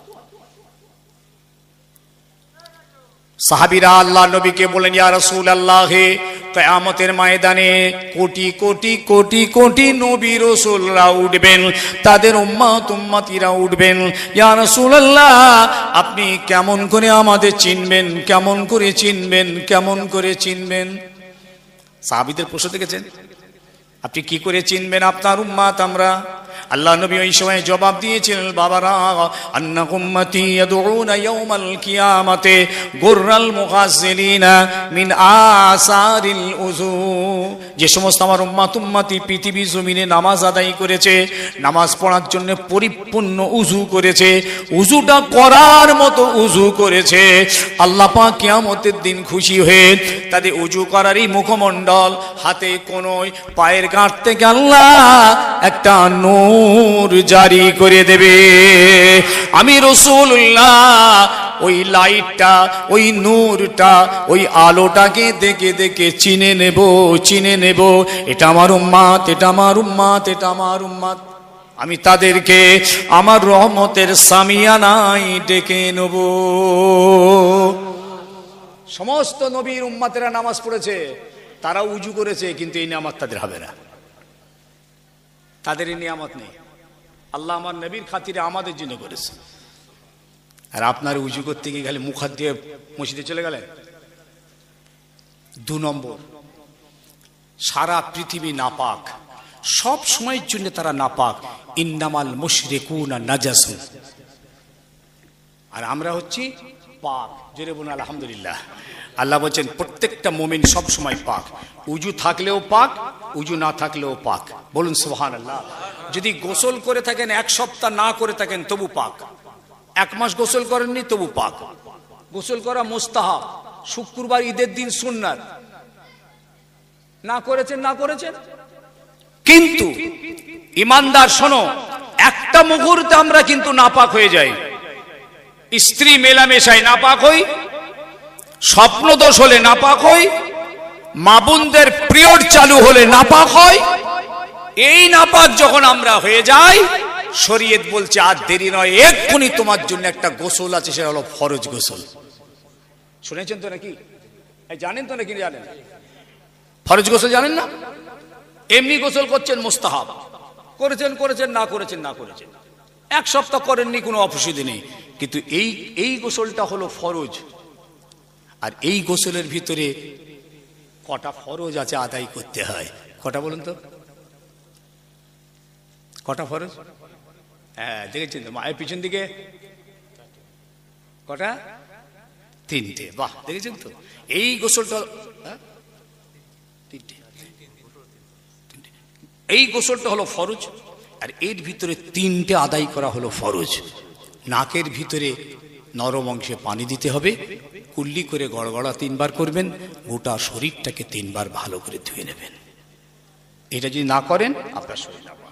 সাহাবীরা আল্লাহ নবীকে বলেন ইয়া রাসূলুল্লাহ, কিয়ামতের ময়দানে কোটি কোটি কোটি কোটি নবী রাসূলরা উঠবেন, তাদের উম্মতিরা উঠবেন। ইয়া রাসূলুল্লাহ, আপনি কেমন করে আমাদের চিনবেন, কেমন করে চিনবেন, কেমন করে চিনবেন? সাহাবীদের প্রশ্ন দেখেছেন, আপনি কি করে চিনবেন আপনার উম্মত আমরা? আল্লাহ নবী ওই সময় জবাব দিয়েছিলেন, বাবারা, আন্না উম্মতি ইয়াদউনা ইয়াউমাল কিয়ামাতে গুররাল মুগাসসিলিনা মিন আসারিল উযু। যে সমস্ত আমার উম্মতি পৃথিবী জমিনে নামাজ আদায় করেছে, নামাজ পড়ার জন্য পরিপূর্ণ উযু করেছে, উযুটা করার মতো উযু করেছে, আল্লাহ পাক কিয়ামতের দিন খুশি হয়ে তাদের উযু করারই মুখমণ্ডল, হাতে কোনোই, পায়ের গাঁট থেকে আল্লাহ একটা নূর জারি করে দেবে। আমি রাসূলুল্লাহ ওই লাইটটা, ওই নূরটা, ওই আলোটাকে দেখে দেখে চিনে নেব, চিনে নেব এটা আমার উম্মত, এটা আমার উম্মত, এটা আমার উম্মত। আমি তাদেরকে আমার রহমতের সামিয়ানায় ডেকে নেব। সমস্ত নবীর উম্মতেরা নামাজ পড়েছে, তারা উজু করেছে, কিন্তু এই নিয়ামত তাদের হবে না, তাদের এই নিয়ামত নেই। আল্লাহ আমার নবীর খাতিরে আমাদের জন্য করেছে। আর আপনার উজু করতে গিয়ে খালি মুখ হাত দিয়ে মসজিদে চলে গেলেন। 2 নম্বর, সারা পৃথিবী নাপাক, সব সময়ের জন্য তারা নাপাক। ইন্নামাল মুশরিকুনা নাজাসুন, আর আমরা হচ্ছি পাক। জোরে বলুন আলহামদুলিল্লাহ। আল্লাহ বলছেন প্রত্যেকটা মুমিন সব সময় পাক, উজু থাকলেও পাক, উজু না থাকলেও পাক। বলুন সুবহানাল্লাহ। যদি গোসল করে থাকেন 1 সপ্তাহ, না করে থাকেন তবু পাক। 1 মাস গোসল করেননি তবু পাক। গোসল করা মুস্তাহাব, শুক্রবার ঈদের দিন সুন্নাত, না করেছেন না করেছেন, কিন্তু ইমানদার শোনো, একটা মুহূর্তে আমরা কিন্তু নাপাক হয়ে যাই। স্ত্রী মেলামেশায় নাপাক হই, স্বপ্ন দোষ হলে নাপাক হই, মা বোনদের পিরিয়ড চালু হলে নাপাক হয়। এই নাপাক যখন আমরা হয়ে যাই, শরীয়ত বলছে আর দেরি নয়, এক্ষুনি তোমার জন্য একটা গোসল আছে, সেটা হলো ফরজ গোসল। শুনেছেন তো নাকি? জানেন তো নাকি? জানেন ফরজ গোসল জানেন না? এমনি গোসল করছেন মুস্তাহাব, করেছেন করেছেন, না করেছেন না করেছেন, এক সপ্তাহ করেননি, কোনো অসুবিধা নেই। কিন্তু এই গোসলটা হলো ফরজ। আর এই গোসলের ভিতরে কটা ফরজ আছে আদায় করতে হয়? কটা বলুন তো, কটা ফরজ? হ্যাঁ দেখেছেন তো মায়ের পিছন দিকে কটা? তিনটে। বাহ, দেখেছেন তো? এই গোসলটা তিনটে, এই গোসলটা হলো ফরজ। আর এর ভিতরে তিনটে আদায় করা হলো ফরজ। নাকের ভিতরে নরম অংশে পানি দিতে হবে, কুল্লি করে গড়গড়া 3 বার করবেন, গোটা শরীরটাকে 3 বার ভালো করে ধুয়ে নেবেন। এটা যদি না করেন আপনার শরীর নাপাক,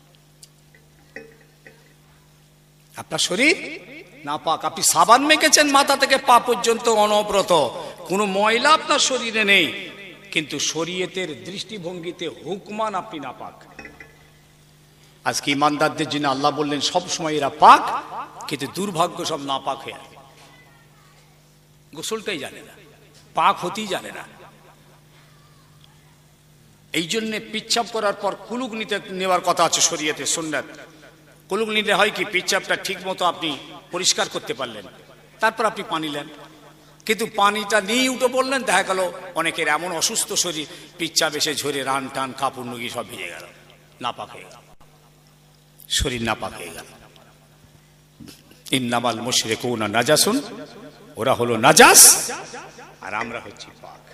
আপনার শরীর নাপাক। আপনি সাবান মেখেছেন মাথা থেকে পা পর্যন্ত অনবরত, কোনো ময়লা আপনার শরীরে নেই, কিন্তু শরীয়তের দৃষ্টিভঙ্গিতে হুকমান আপনি নাপাক। আজকে ইমানদারদের জন্য আল্লাহ বললেন সব সময় এরা পাক, কিন্তু দুর্ভাগ্য সব নাপাক হয়ে আছে, গোসলটাই জানে না, পাক হতেই জানে না। এই জন্য পিচ্ছাপ করার পর কুলুক নেওয়ার কথা আছে শরীয়তে, সুন্নাত। কুলুক নিতে হয় কি, পিচ্ছাপটা ঠিক মতো আপনি পরিষ্কার করতে পারলেন, তারপর আপনি পানি নেন। কিন্তু পানিটা নিয়ে উঠে পড়লেন, দেখা গেল অনেকের এমন অসুস্থ শরীর, পিচ্ছাপ এসে ঝরে রান টান কাপড় নুগি সব ভিজে গেল, নাপাক হয়ে গেল, শরীর নাপাক হয়ে গেল। ইন্নামাল মুশরিকুনা নাজাসুন, ওরা হলো নাজাস আর আমরা হচ্ছি পাক।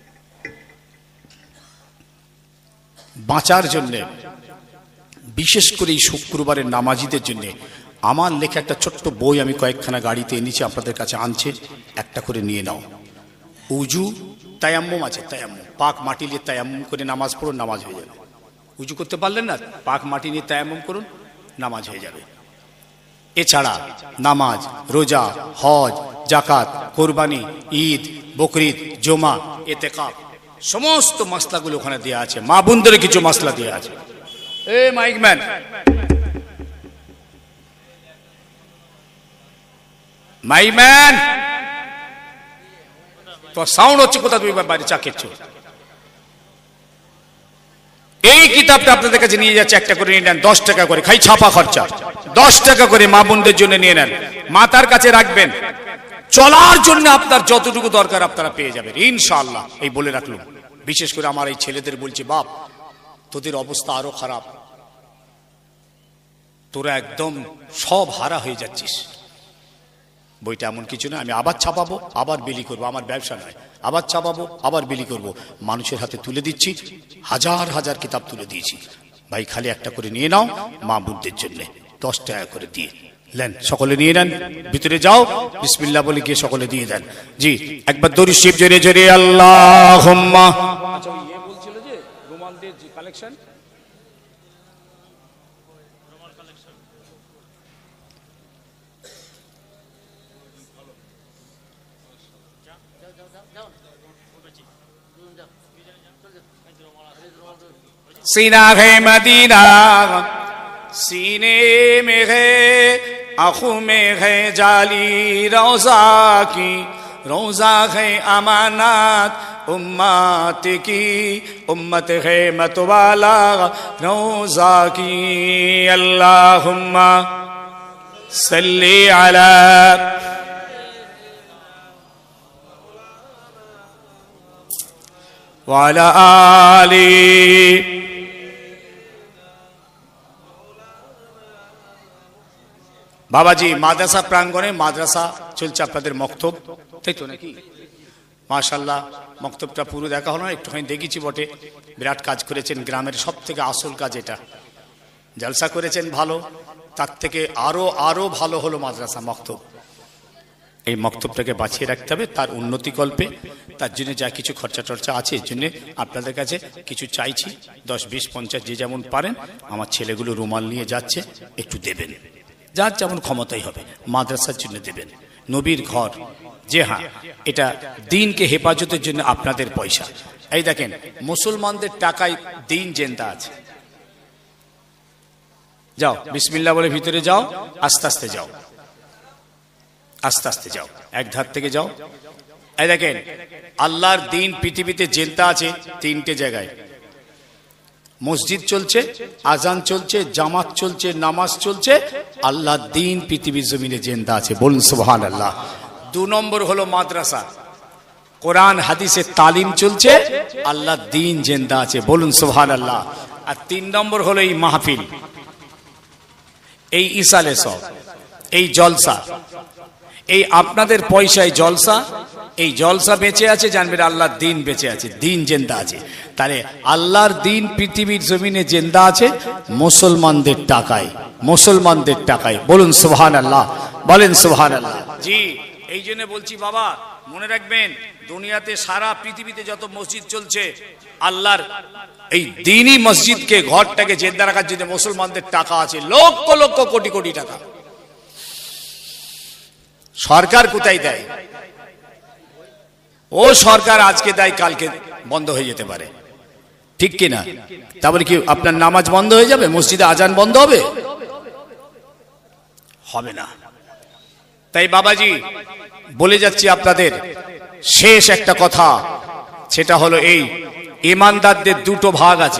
বাঁচার জন্য, বিশেষ করে এই শুক্রবারের নামাজিদের জন্য আমার লেখা একটা ছোট্ট বই আমি কয়েকখানা গাড়িতে এনেছি, আপনাদের কাছে আনছে, একটা করে নিয়ে নাও। উজু তায়াম্মুম আছে, তায়াম্মুম, পাক মাটি নিয়ে তায়াম্মুম করে নামাজ পড়ুন, নামাজ হয়ে যাবে। উজু করতে পারলেন না, পাক মাটি নিয়ে তায়াম্মুম করুন, নামাজ হয়ে যাবে। এছাড়া নামাজ, রোজা, হজ, জাকাত, কোরবানি, ঈদ, বকরিদ, জমা, ইতিকাফ, সমস্ত মাসলাগুলো ওখানে দেওয়া আছে। মা বোনদের কিছু মাসলা দেওয়া আছে। এ মাইকম্যান, মাইম্যান, তো সাউন্ড হচ্ছে কোথা, তুমি বাইরে চা খেচ্ছ। এই কিতাবটা আপনাদের কাছে নিয়ে যাচ্ছে, একটা করে নিয়ে নেন, 10 টাকা করে, খাই ছাপা খরচা, 10 টাকা করে মা বোনদের জন্য নিয়ে নেন, মাথার কাছে রাখবেন, চলার জন্য আপনার যতটুকু দরকার আপনারা পেয়ে যাবেন ইনশাআল্লাহ। এই বলে রাখলাম, বিশেষ করে আমার এই ছেলেদের বলছি, বাপ তোদের অবস্থা আরো খারাপ, তোরা একদম সব হারা হয়ে যাচ্ছিস। বইটা এমন কিছু না, আমি আবার ছাপাবো, আবার বিলি করবো, আমার ব্যবসা নয়, আবার ছাপাবো, আবার বিলি করবো, মানুষের হাতে তুলে দিচ্ছি, হাজার হাজার কিতাব তুলে দিয়েছি। ভাই খালি একটা করে নিয়ে নাও, মা বোনদের জন্য 10 টাকা করে দিয়ে নেন, সকলে নিয়ে নেন, ভিতরে যাও, বিসমিল্লাহ বলে গিয়ে সকলে দিয়ে দেন। জি, একবার দরুদ শরীফ জোরে জোরে আল্লাহুম্মা। আচ্ছা, ইয়ে বলছিল যে রোমানদের যে কালেকশন, सीना है मदीना, सीने में है आंखों में है जाली रोजा की, रोजा है अमानत उम्मत की, उम्मत है मतवाला रोजा की। अल्लाहुम्मा सल्ली अला वाला आली। বাবাজি মাদ্রাসা প্রাঙ্গণে মাদ্রাসা চলছে, আপনাদের মক্তব, তাই তো নাকি? মাশাআল্লাহ, মক্তবটা পুরো দেখা হলো না, একটুখানি দেখেছি বটে। বিরাট কাজ করেছেন, গ্রামের সব থেকে আসল কাজ এটা। জলসা করেছেন ভালো, তার থেকে আরো আরো ভালো হলো মাদ্রাসা মক্তব। এই মক্তবটাকে বাঁচিয়ে রাখতে হবে তার উন্নতিকল্পে। তার জন্য যা কিছু খরচা টর্চা আছে এর জন্য আপনাদের কাছে কিছু চাইছি, 10, 20, 50 যে যেমন পারেন। আমার ছেলেগুলো রুমাল নিয়ে যাচ্ছে, একটু দেবেন, যার যেমন ক্ষমতাই হবে। মাদ্রাসার জন্য দেবেন, নবীর ঘর, যে হ্যাঁ এটা দিনকে হেফাজতের জন্য আপনাদের পয়সা। এই দেখেন মুসলমানদের টাকায় দিন জেন্দা আছে। যাও বিসমিল্লাহ বলে ভিতরে যাও, আস্তে আস্তে যাও, আস্তে আস্তে যাও, এক ধার থেকে যাও। এই দেখেন আল্লাহর দিন পৃথিবীতে জেন্দা আছে 3টে জায়গায়। মসজিদ চলছে, আজান চলছে, জামাত চলছে, নামাজ চলছে, আল্লাহর দিন পৃথিবীর জমিনে জেন্দা আছে, বলুন সুবহানাল্লাহ। 2 নম্বর হলো মাদ্রাসা, কোরআন হাদিসের তালিম চলছে, আল্লাহর দিন জেন্দা আছে, বলুন সুবহানাল্লাহ। আর 3 নম্বর হলো এই মাহফিল, এই ইসালে সব, এই জলসা, এই আপনাদের পয়সায় জলসা, এই জলসা বেঁচে আছে, জানবেন আল্লাহর দিন বেঁচে আছে, দিন জেন্দা আছে। তাহলে আল্লাহর দিন পৃথিবীর জমিনে জেন্দা আছে মুসলমানদের টাকায়, মুসলমানদের টাকায়, বলুন সুবহানাল্লাহ, বলেন সুবহানাল্লাহ। জি এই জন্য বলছি বাবা, মনে রাখবেন দুনিয়াতে সারা পৃথিবীতে যত মসজিদ চলছে, আল্লাহর এই দিনই মসজিদকে, ঘরটাকে জেন্দা রাখার জন্য মুসলমানদের টাকা আছে, লক্ষ লক্ষ কোটি কোটি টাকা। সরকার কোথায় দেয়? ও সরকার আজকে দেয়, কালকে বন্ধ হয়ে যেতে পারে, ঠিক কিনা? তারপরে কি আপনার নামাজ বন্ধ হয়ে যাবে? মসজিদে আজান বন্ধ হবে? হবে না। তাই বাবাজি বলে যাচ্ছি আপনাদের শেষ একটা কথা, সেটা হলো এই ইমানদারদের 2টো ভাগ আছে।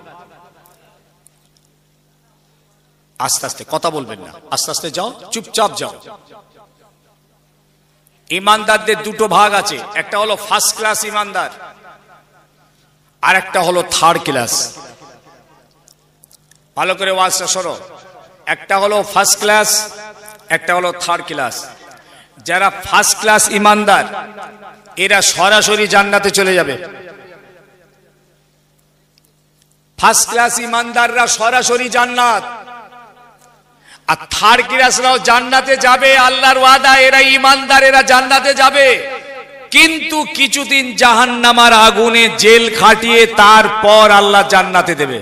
আস্তে আস্তে কথা বলবেন না, আস্তে আস্তে যাও, চুপচাপ যাও। ইমানদারদের 2টো ভাগ আছে, একটা হলো ফার্স্ট ক্লাস ইমানদার, আর একটা হলো থার্ড ক্লাস। ভালো করে ওয়াজটা শোনো, একটা হলো ফার্স্ট ক্লাস, একটা হলো থার্ড ক্লাস। যারা ফার্স্ট ক্লাস ইমানদার এরা সরাসরি জান্নাতে চলে যাবে। ফার্স্ট ক্লাস ইমানদাররা সরাসরি জান্নাত, আর থার্ড ক্লাসরাও জান্নাতে যাবে, আল্লাহর ওয়াদা, এরা ইমানদার, এরা জান্নাতে যাবে। কিন্তু কিছুদিন জাহান্নামার আগুনে জেল খাটিয়ে তারপর আল্লাহ জান্নাতে দেবে।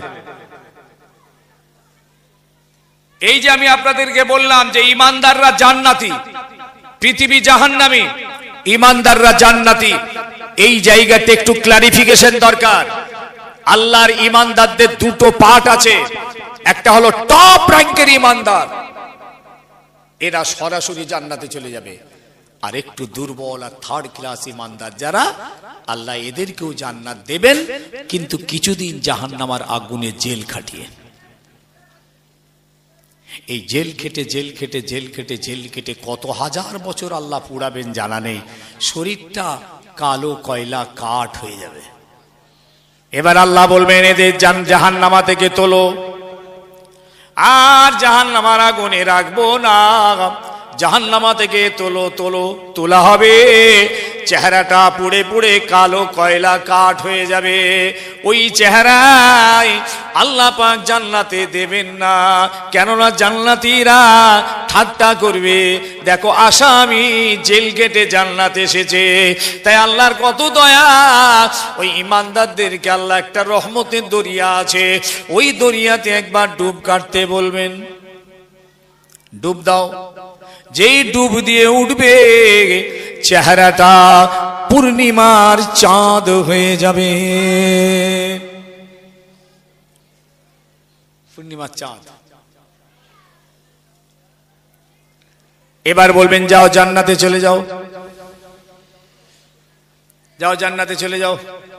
এই যে আমি আপনাদেরকে বললাম যে ইমানদাররা জান্নাতি, পৃথিবী জাহান্নামী, ইমানদাররা জান্নাতি, এই জায়গাতে একটু ক্লারিফিকেশন দরকার। আল্লাহর ইমানদারদের 2টো পার্ট আছে, একটা হলো টপ র্যাঙ্কের ইমানদার, এরা সরাসরি জান্নাতে চলে যাবে। আর একটু দুর্বল আর থার্ড ক্লাস ইমানদার যারা, আল্লাহ এদেরকেও জান্নাত দেবেন, কিন্তু কিছুদিন জাহান্নামার আগুনে জেল খাটিয়ে। এই জেল খেটে জেল খেটে জেল খেটে জেল খেটে কত হাজার বছর আল্লাহ পুড়াবেন জানা নেই, শরীরটা কালো কয়লা কাঠ হয়ে যাবে। এবার আল্লাহ বলবেন এদের জাহান্নামা থেকে তোলো, আর জাহান্নামার আগুনে রাখবো না, জাহান্নামা থেকে তোলো, তোলো, তোলা হবে, চেহারাটা পুড়ে পুড়ে কালো কয়লা কাঠ হয়ে যাবে। ওই চেহারায় আল্লাহ পাক জান্নাতে দেবেন না, কেননা জান্নাতীরা ঠাট্টা করবে, দেখো আসামি জেল কেটে জান্নাতে এসেছে। তাই আল্লাহর কত দয়া, ওই ইমানদারদেরকে আল্লাহ একটা রহমতের দরিয়া আছে, ওই দরিয়াতে একবার ডুব কাটতে বলবেন, ডুব দাও। যেই ডুব দিয়ে উঠবে চেহারাটা পূর্ণিমার চাঁদ হয়ে যাবে, পূর্ণিমার চাঁদ। এবার বলবেন যাও জান্নাতে চলে যাও, যাও জান্নাতে চলে যাও।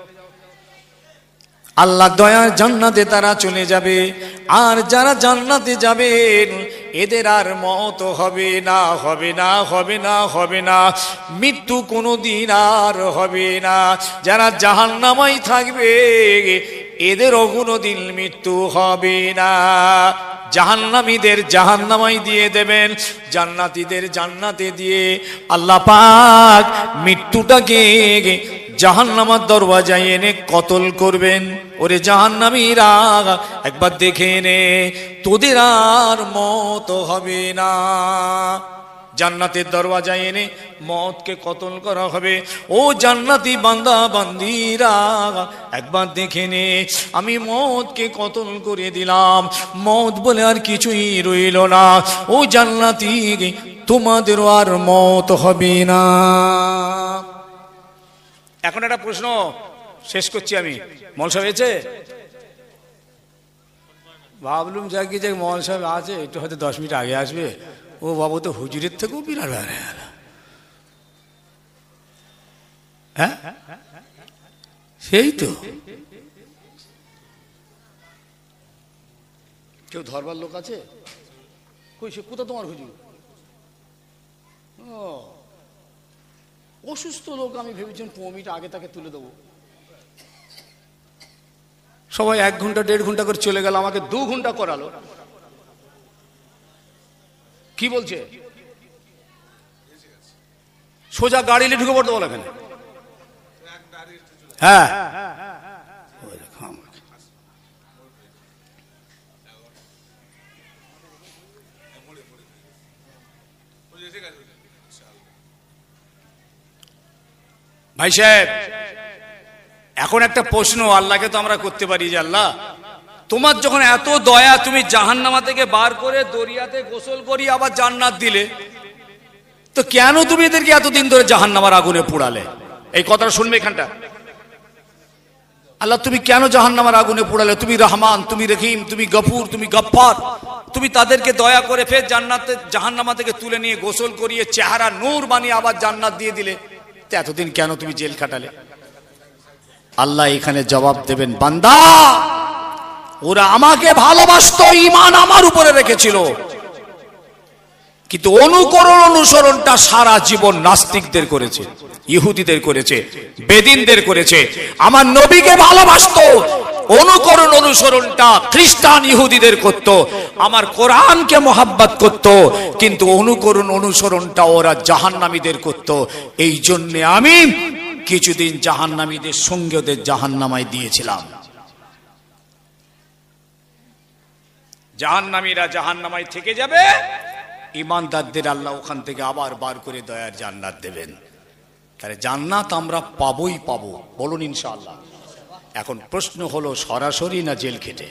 আল্লাহ দয়ার জান্নাতে তারা চলে যাবে। আর যারা জান্নাতে যাবেন এদের আর মওত হবে না, হবে না, হবে না, হবে না, মৃত্যু কোনোদিন আর হবে না। যারা জাহান্নামায় থাকবে এদেরও কোনোদিন মৃত্যু হবে না। জাহান্নামীদের জাহান্নামায় দিয়ে দেবেন, জান্নাতীদের জান্নাতে দিয়ে আল্লাহ পাক মৃত্যুটাকে জাহান্নামার দরওয়াজায় এনে কতল করবেন। ওরে জাহান্নামীরা একবার দেখে নে, তোদের আর মত হবে না। জান্নাতের দরওয়াজায় এনে মওতকে কতল করা হবে। ও জান্নাতি বান্দা বান্দিরা, একবার দেখে নে, আমি মওতকে কতল করে দিলাম, মওত বলে আর কিছুই রইল না। ও জান্নাতি, তোমাদেরও আর মওত হবে না। এখন একটা প্রশ্ন শেষ করছি আমি। মল সাহেব হয়েছে? ভাবলুম যাকে যে মল সাহেব আছে, একটু হয়তো 10 মিনিট আগে আসবে। ও বাবু তো হুজুরের থেকেও বিরাট বেড়ে গেল। হ্যাঁ, সেই তো। কেউ ধরবার লোক আছে? কই সে কোথা তোমার হুজুর? ও অসুস্থ লোক, আমি ভেবেছিলাম 5 মিনিট আগে তাকে তুলে দেবো। সবাই 1 ঘন্টা 1.5 ঘন্টা করে চলে গেল, আমাকে 2 ঘন্টা করালো। কি বলছে? সোজা গাড়ি নিয়ে ঢুকে পড়তে বলে এখানে। হ্যাঁ, ভাই সাহেব, এখন একটা প্রশ্ন আল্লাহকে তো আমরা করতে পারি যে আল্লাহ, তোমার যখন এত দয়া, তুমি জাহান্নামা থেকে বার করে দরিয়াতে গোসল করি আবার জান্নাত দিলে, তো কেন তুমি এদেরকে এতদিন ধরে জাহান্নামার আগুনে পোড়ালে? এই কথাটা শুনবে এখানটা। আল্লাহ, তুমি কেন জাহান্নামার আগুনে পোড়ালে? তুমি রহমান, তুমি রহিম, তুমি গফুর, তুমি গফফার। তুমি তাদেরকে দয়া করে ফের জান্নাতে জাহান্নামা থেকে তুলে নিয়ে গোসল করিয়ে চেহারা নূর বানিয়ে আবার জান্নাত দিয়ে দিলে, তো এতদিন কেন তুমি জেল খাটালে? আল্লাহ এখানে জবাব দেবেন, বান্দা, ওরা আমাকে ভালোবাসতো, ঈমান আমার উপরে রেখেছিল, কিন্তু অনুকরণ অনুসরণটা সারা জীবন নাস্তিকদের করেছে, ইহুদিদের করেছে, বেদিনদের করেছে। আমার নবীকে ভালোবাসতো, অনুকরণ অনুসরণটা খ্রিস্টান ইহুদিদের করত। আমার কোরআনকে মহাব্বত করত, কিন্তু অনুকরণ অনুসরণটা ওরা জাহান্নামীদের করত। এই জন্য আমি কিছুদিন জাহান্নামীদের সঙ্গে ওদের জাহান্নামায় দিয়েছিলাম। জাহান্নামীরা জাহান্নামায় থেকে যাবে, ঈমানদারদের আল্লাহ ওখান থেকে আবার বার করে দয়ার জান্নাত দেবেন। তাহলে জান্নাত আমরা পাবোই পাবো, বলুন ইনশাআল্লাহ। এখন প্রশ্ন হলো সরাসরি না জেল খেটে?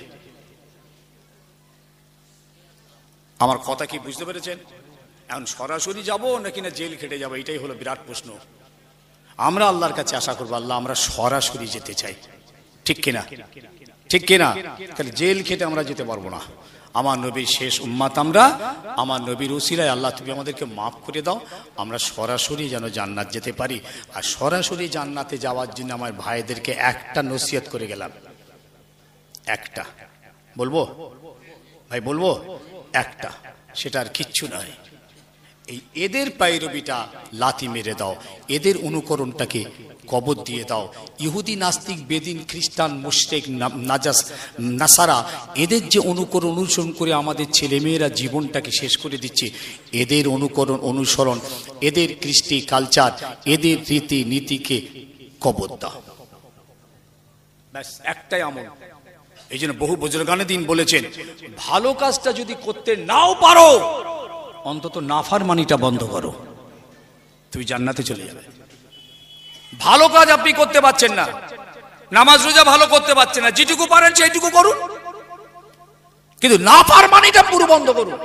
আমার কথা কি বুঝতে পেরেছেন? এখন সরাসরি যাব নাকি না জেল খেটে যাবো, এটাই হলো বিরাট প্রশ্ন। আমরা আল্লাহর কাছে আশা করবো, আল্লাহ আমরা সরাসরি যেতে চাই, ঠিক কিনা? ঠিক কিনা? তাহলে জেল খেটে আমরা যেতে পারবো না। আমার নবীর শেষ উম্মাত আমরা, আমার নবীর উসিলায় আল্লাহ তুমি আমাদেরকে মাফ করে দাও, আমরা সরাসরি যেন জান্নাত যেতে পারি। আর সরাসরি জান্নাতে যাওয়ার জন্য আমার ভাইদেরকে একটা নসিহত করে গেলাম, একটা বলবো ভাই, বলবো একটা, সেটা আর কিচ্ছু নয়। এই এদের পায়রবিটা লাথি মেরে দাও, এদের অনুকরণটাকে কবর দিয়ে দাও। ইহুদি, নাস্তিক, বেদিন, খ্রিস্টান, মুশরিক, নাজাস, নাসারা, এদের যে অনুকরণ অনুসরণ করে আমাদের ছেলেমেয়েরা জীবনটাকে শেষ করে দিচ্ছে, এদের অনুকরণ অনুসরণ, এদের কৃষ্টি কালচার, এদের রীতি নীতিকে কবর দাও। ব্যাস, একটাই আমল। এই জন্য বহু বুজুর্গানে দিন বলেছেন, ভালো কাজটা যদি করতে নাও পারো, অন্তত নাফরমানিটা বন্ধ করো, তুমি জান্নাতে চলে যাবে। ভালো কাজ আপনি করতে পারছেন না, নামাজ রোজা ভালো করতে পারছেন না, যেটুকু পারেন সেইটুকু করুন, কিন্তু নাফরমানিটা পুরো বন্ধ করুন।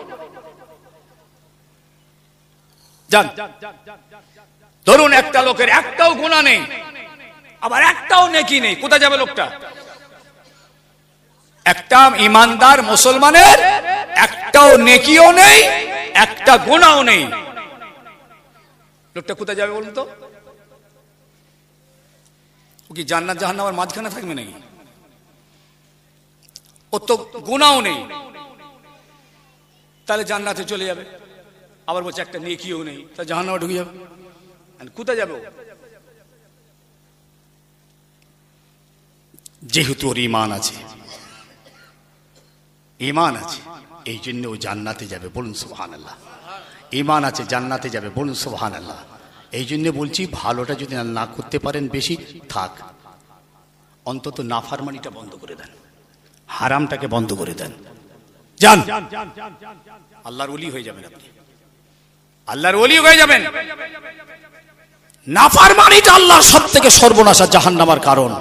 জান, ধরুন একটা লোকের একটাও গুনাহ নেই, আবার একটাও নেকি নেই, কোথায় যাবে লোকটা? একটা ইমানদার মুসলমানের একটাও নেকিও নেই, একটা গুনাহও নেই, লোকটা কোথায় যাবে বলুন তো? ও কি জান্নাত জাহান্নামের মাঝখানে থাকবে নাকি? ও তো গুনাহও নেই, তাহলে জান্নাতে চলে যাবে। আবার বলছে একটা নেকিও নেই, তাহলে জাহান্নামে ঢুকে যাবে। কোথায় যাবে? যেহেতু ওর ঈমান আছে, ঈমান আছে, এই জন্য ও জান্নাতে যাবে, বলুন সুবহানাল্লাহ। ঈমান আছে, জান্নাতে যাবে, বলুন সুবহানাল্লাহ। এই জন্য বলছি, ভালোটা যদি না করতে পারেন বেশি থাক, অন্তত নাফরমানিটা বন্ধ করে দেন, হারামটাকে বন্ধ করে দেন। যান, আল্লাহর ওলি হয়ে যাবেন আপনি। আল্লাহর ওলি হয়ে যাবেন। নাফরমানিটা আল্লাহর সবথেকে সর্বনাশ আর জাহান্নামের কারণ।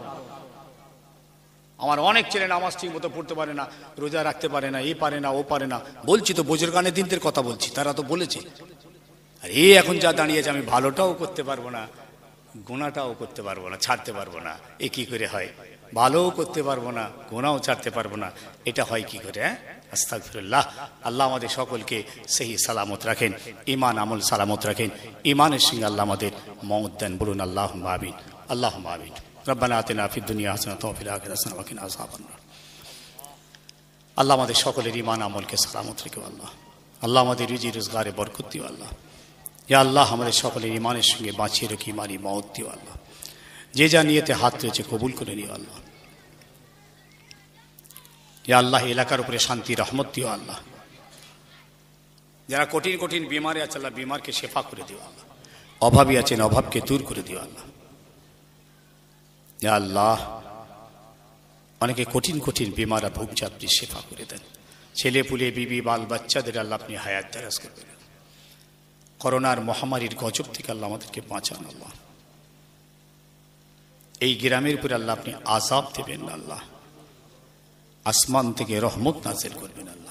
আমার অনেক ছেলে নামাজ ঠিক মতো পড়তে পারে না, রোজা রাখতে পারে না, এ পারে না, ও পারে না। বলছি তো বুজুর্গানে দিনদের কথা বলছি, তারা তো বলেছে। আর এই এখন যা দাঁড়িয়েছে, আমি ভালোটাও করতে পারবো না, গুনাহটাও করতে পারবো না, ছাড়তে পারবো না। এ কি করে হয়? ভালোও করতে পারবো না, গুনাহও ছাড়তে পারবো না, এটা হয় কি করে? আস্তাগফিরুল্লাহ। আল্লাহ আমাদের সকলকে সেই সালামত রাখেন, ইমান আমল সালামত রাখেন, ইমানের সঙ্গে আল্লাহ আমাদের মওত দেন। বলুন আল্লাহুম্মা আমিন, আল্লাহুম্মা আমিন। রব্বানা আতিনা ফিদ দুনিয়া হাসানাতাও ওয়া ফিল আখিরাতি হাসানাতাও ওয়া কিনা আযাবান নার। আল্লাহ আমাদের সকলের ইমান আমলকে সালামত রেখো আল্লাহ। আল্লাহ আমাদের রুজি রোজগারে বরকত দিও আল্লাহ। ইয়া আল্লাহ আমাদের সকলের ইমানের সঙ্গে বাঁচিয়ে রেখে ইমানি মওত দিও আল্লাহ। যে যা নিয়েতে হাত রয়েছে কবুল করে নিও আল্লাহ। ইয়া আল্লাহ এলাকার উপরে শান্তি রহমত দিও আল্লাহ। যারা কঠিন কঠিন বিমারে আছে আল্লাহ বিমারকে শেফা করে দিও আল্লাহ। অভাবী আছেন অভাবকে দূর করে দিও আল্লাহ। ইয়া আল্লাহ অনেকে কঠিন কঠিন বিমারা ভুগছে, আপনি শেফা করে দেন। ছেলে পুলে বিবি বাল বাচ্চাদের আল্লাহ আপনি হায়াত দারাজ করবেন। করোনার মহামারীর গজব থেকে আল্লাহ আমাদেরকে বাঁচান আল্লাহ। এই গ্রামের উপরে আল্লাহ আপনি আযাব দেবেন আল্লাহ। আসমান থেকে রহমত নাযিল করবেন আল্লাহ।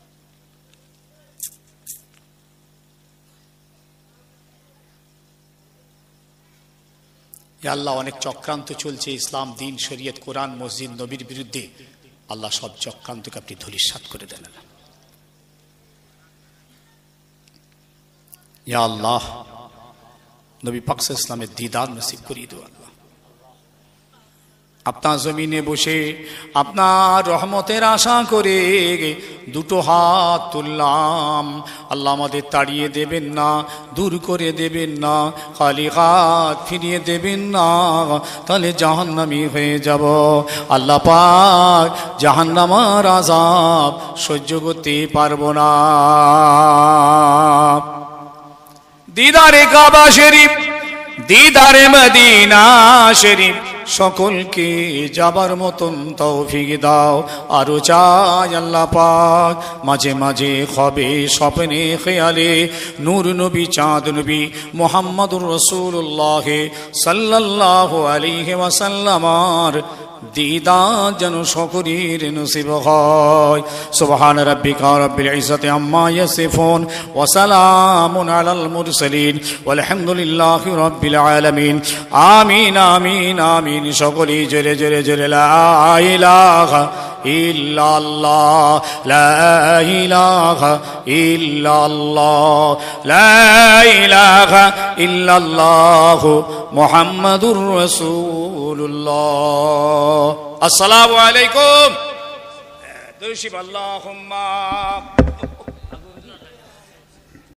ইয়া আল্লাহ অনেক চক্রান্ত চলছে ইসলাম দিন শরীয়ত কোরআন মসজিদ নবীর বিরুদ্ধে, আল্লাহ সব চক্রান্তকে আপনি ধূলিসাৎ করে দেন আল্লাহ। ইয়া আল্লাহ নবী পাক সাল্লাল্লাহু আলাইহি ওয়াসাল্লামের দিদার নসিব করিয়ে দাও আল্লাহ। আপনার জমিনে বসে আপনার রহমতের আশা করে দুটো হাত তুললাম আল্লাহ, আমাদের তাড়িয়ে দেবেন না, দূর করে দেবেন না, খালি হাত ফিরিয়ে দেবেন না, তাহলে জাহান্নামী হয়ে যাব। আল্লাহ পাক জাহান্নামের আযাব সহ্য করতে পারবো না। দিদারে কাবা শরীফ, দিদারে মদিনা শরীফ, সকলকে যাবার মতন তৌফিক দাও। আরো চাই আল্লাহ পাক মাঝে মাঝে হবে স্বপ্নে খেয়ালে নূর নবী চাঁদ নবী মুহাম্মদুর রাসূলুল্লাহ সাল্লাল্লাহু আলাইহি ওয়াসাল্লামার দিদার যেন সকলের নসিব হয়। সুবহান রাব্বিকা রাব্বিল ইজ্জাতি আম্মা ইয়াসিফুন ওয়া সালামুন আলাল মুরসালিন ওয়ালহামদুলিল্লাহি রাব্বিল আলামিন। আমিন আমিন আমিন। সকলেই জোরে জোরে জোরে লা ইলাহা ইল্লাল্লাহ, লা ইলাহা ইল্লাল্লাহ, লা ইলাহা ইল্লাল্লাহ মুহাম্মাদুর রাসূলুল্লাহ। আসসালামু আলাইকুম। দুরূদ আল্লাহুম্মা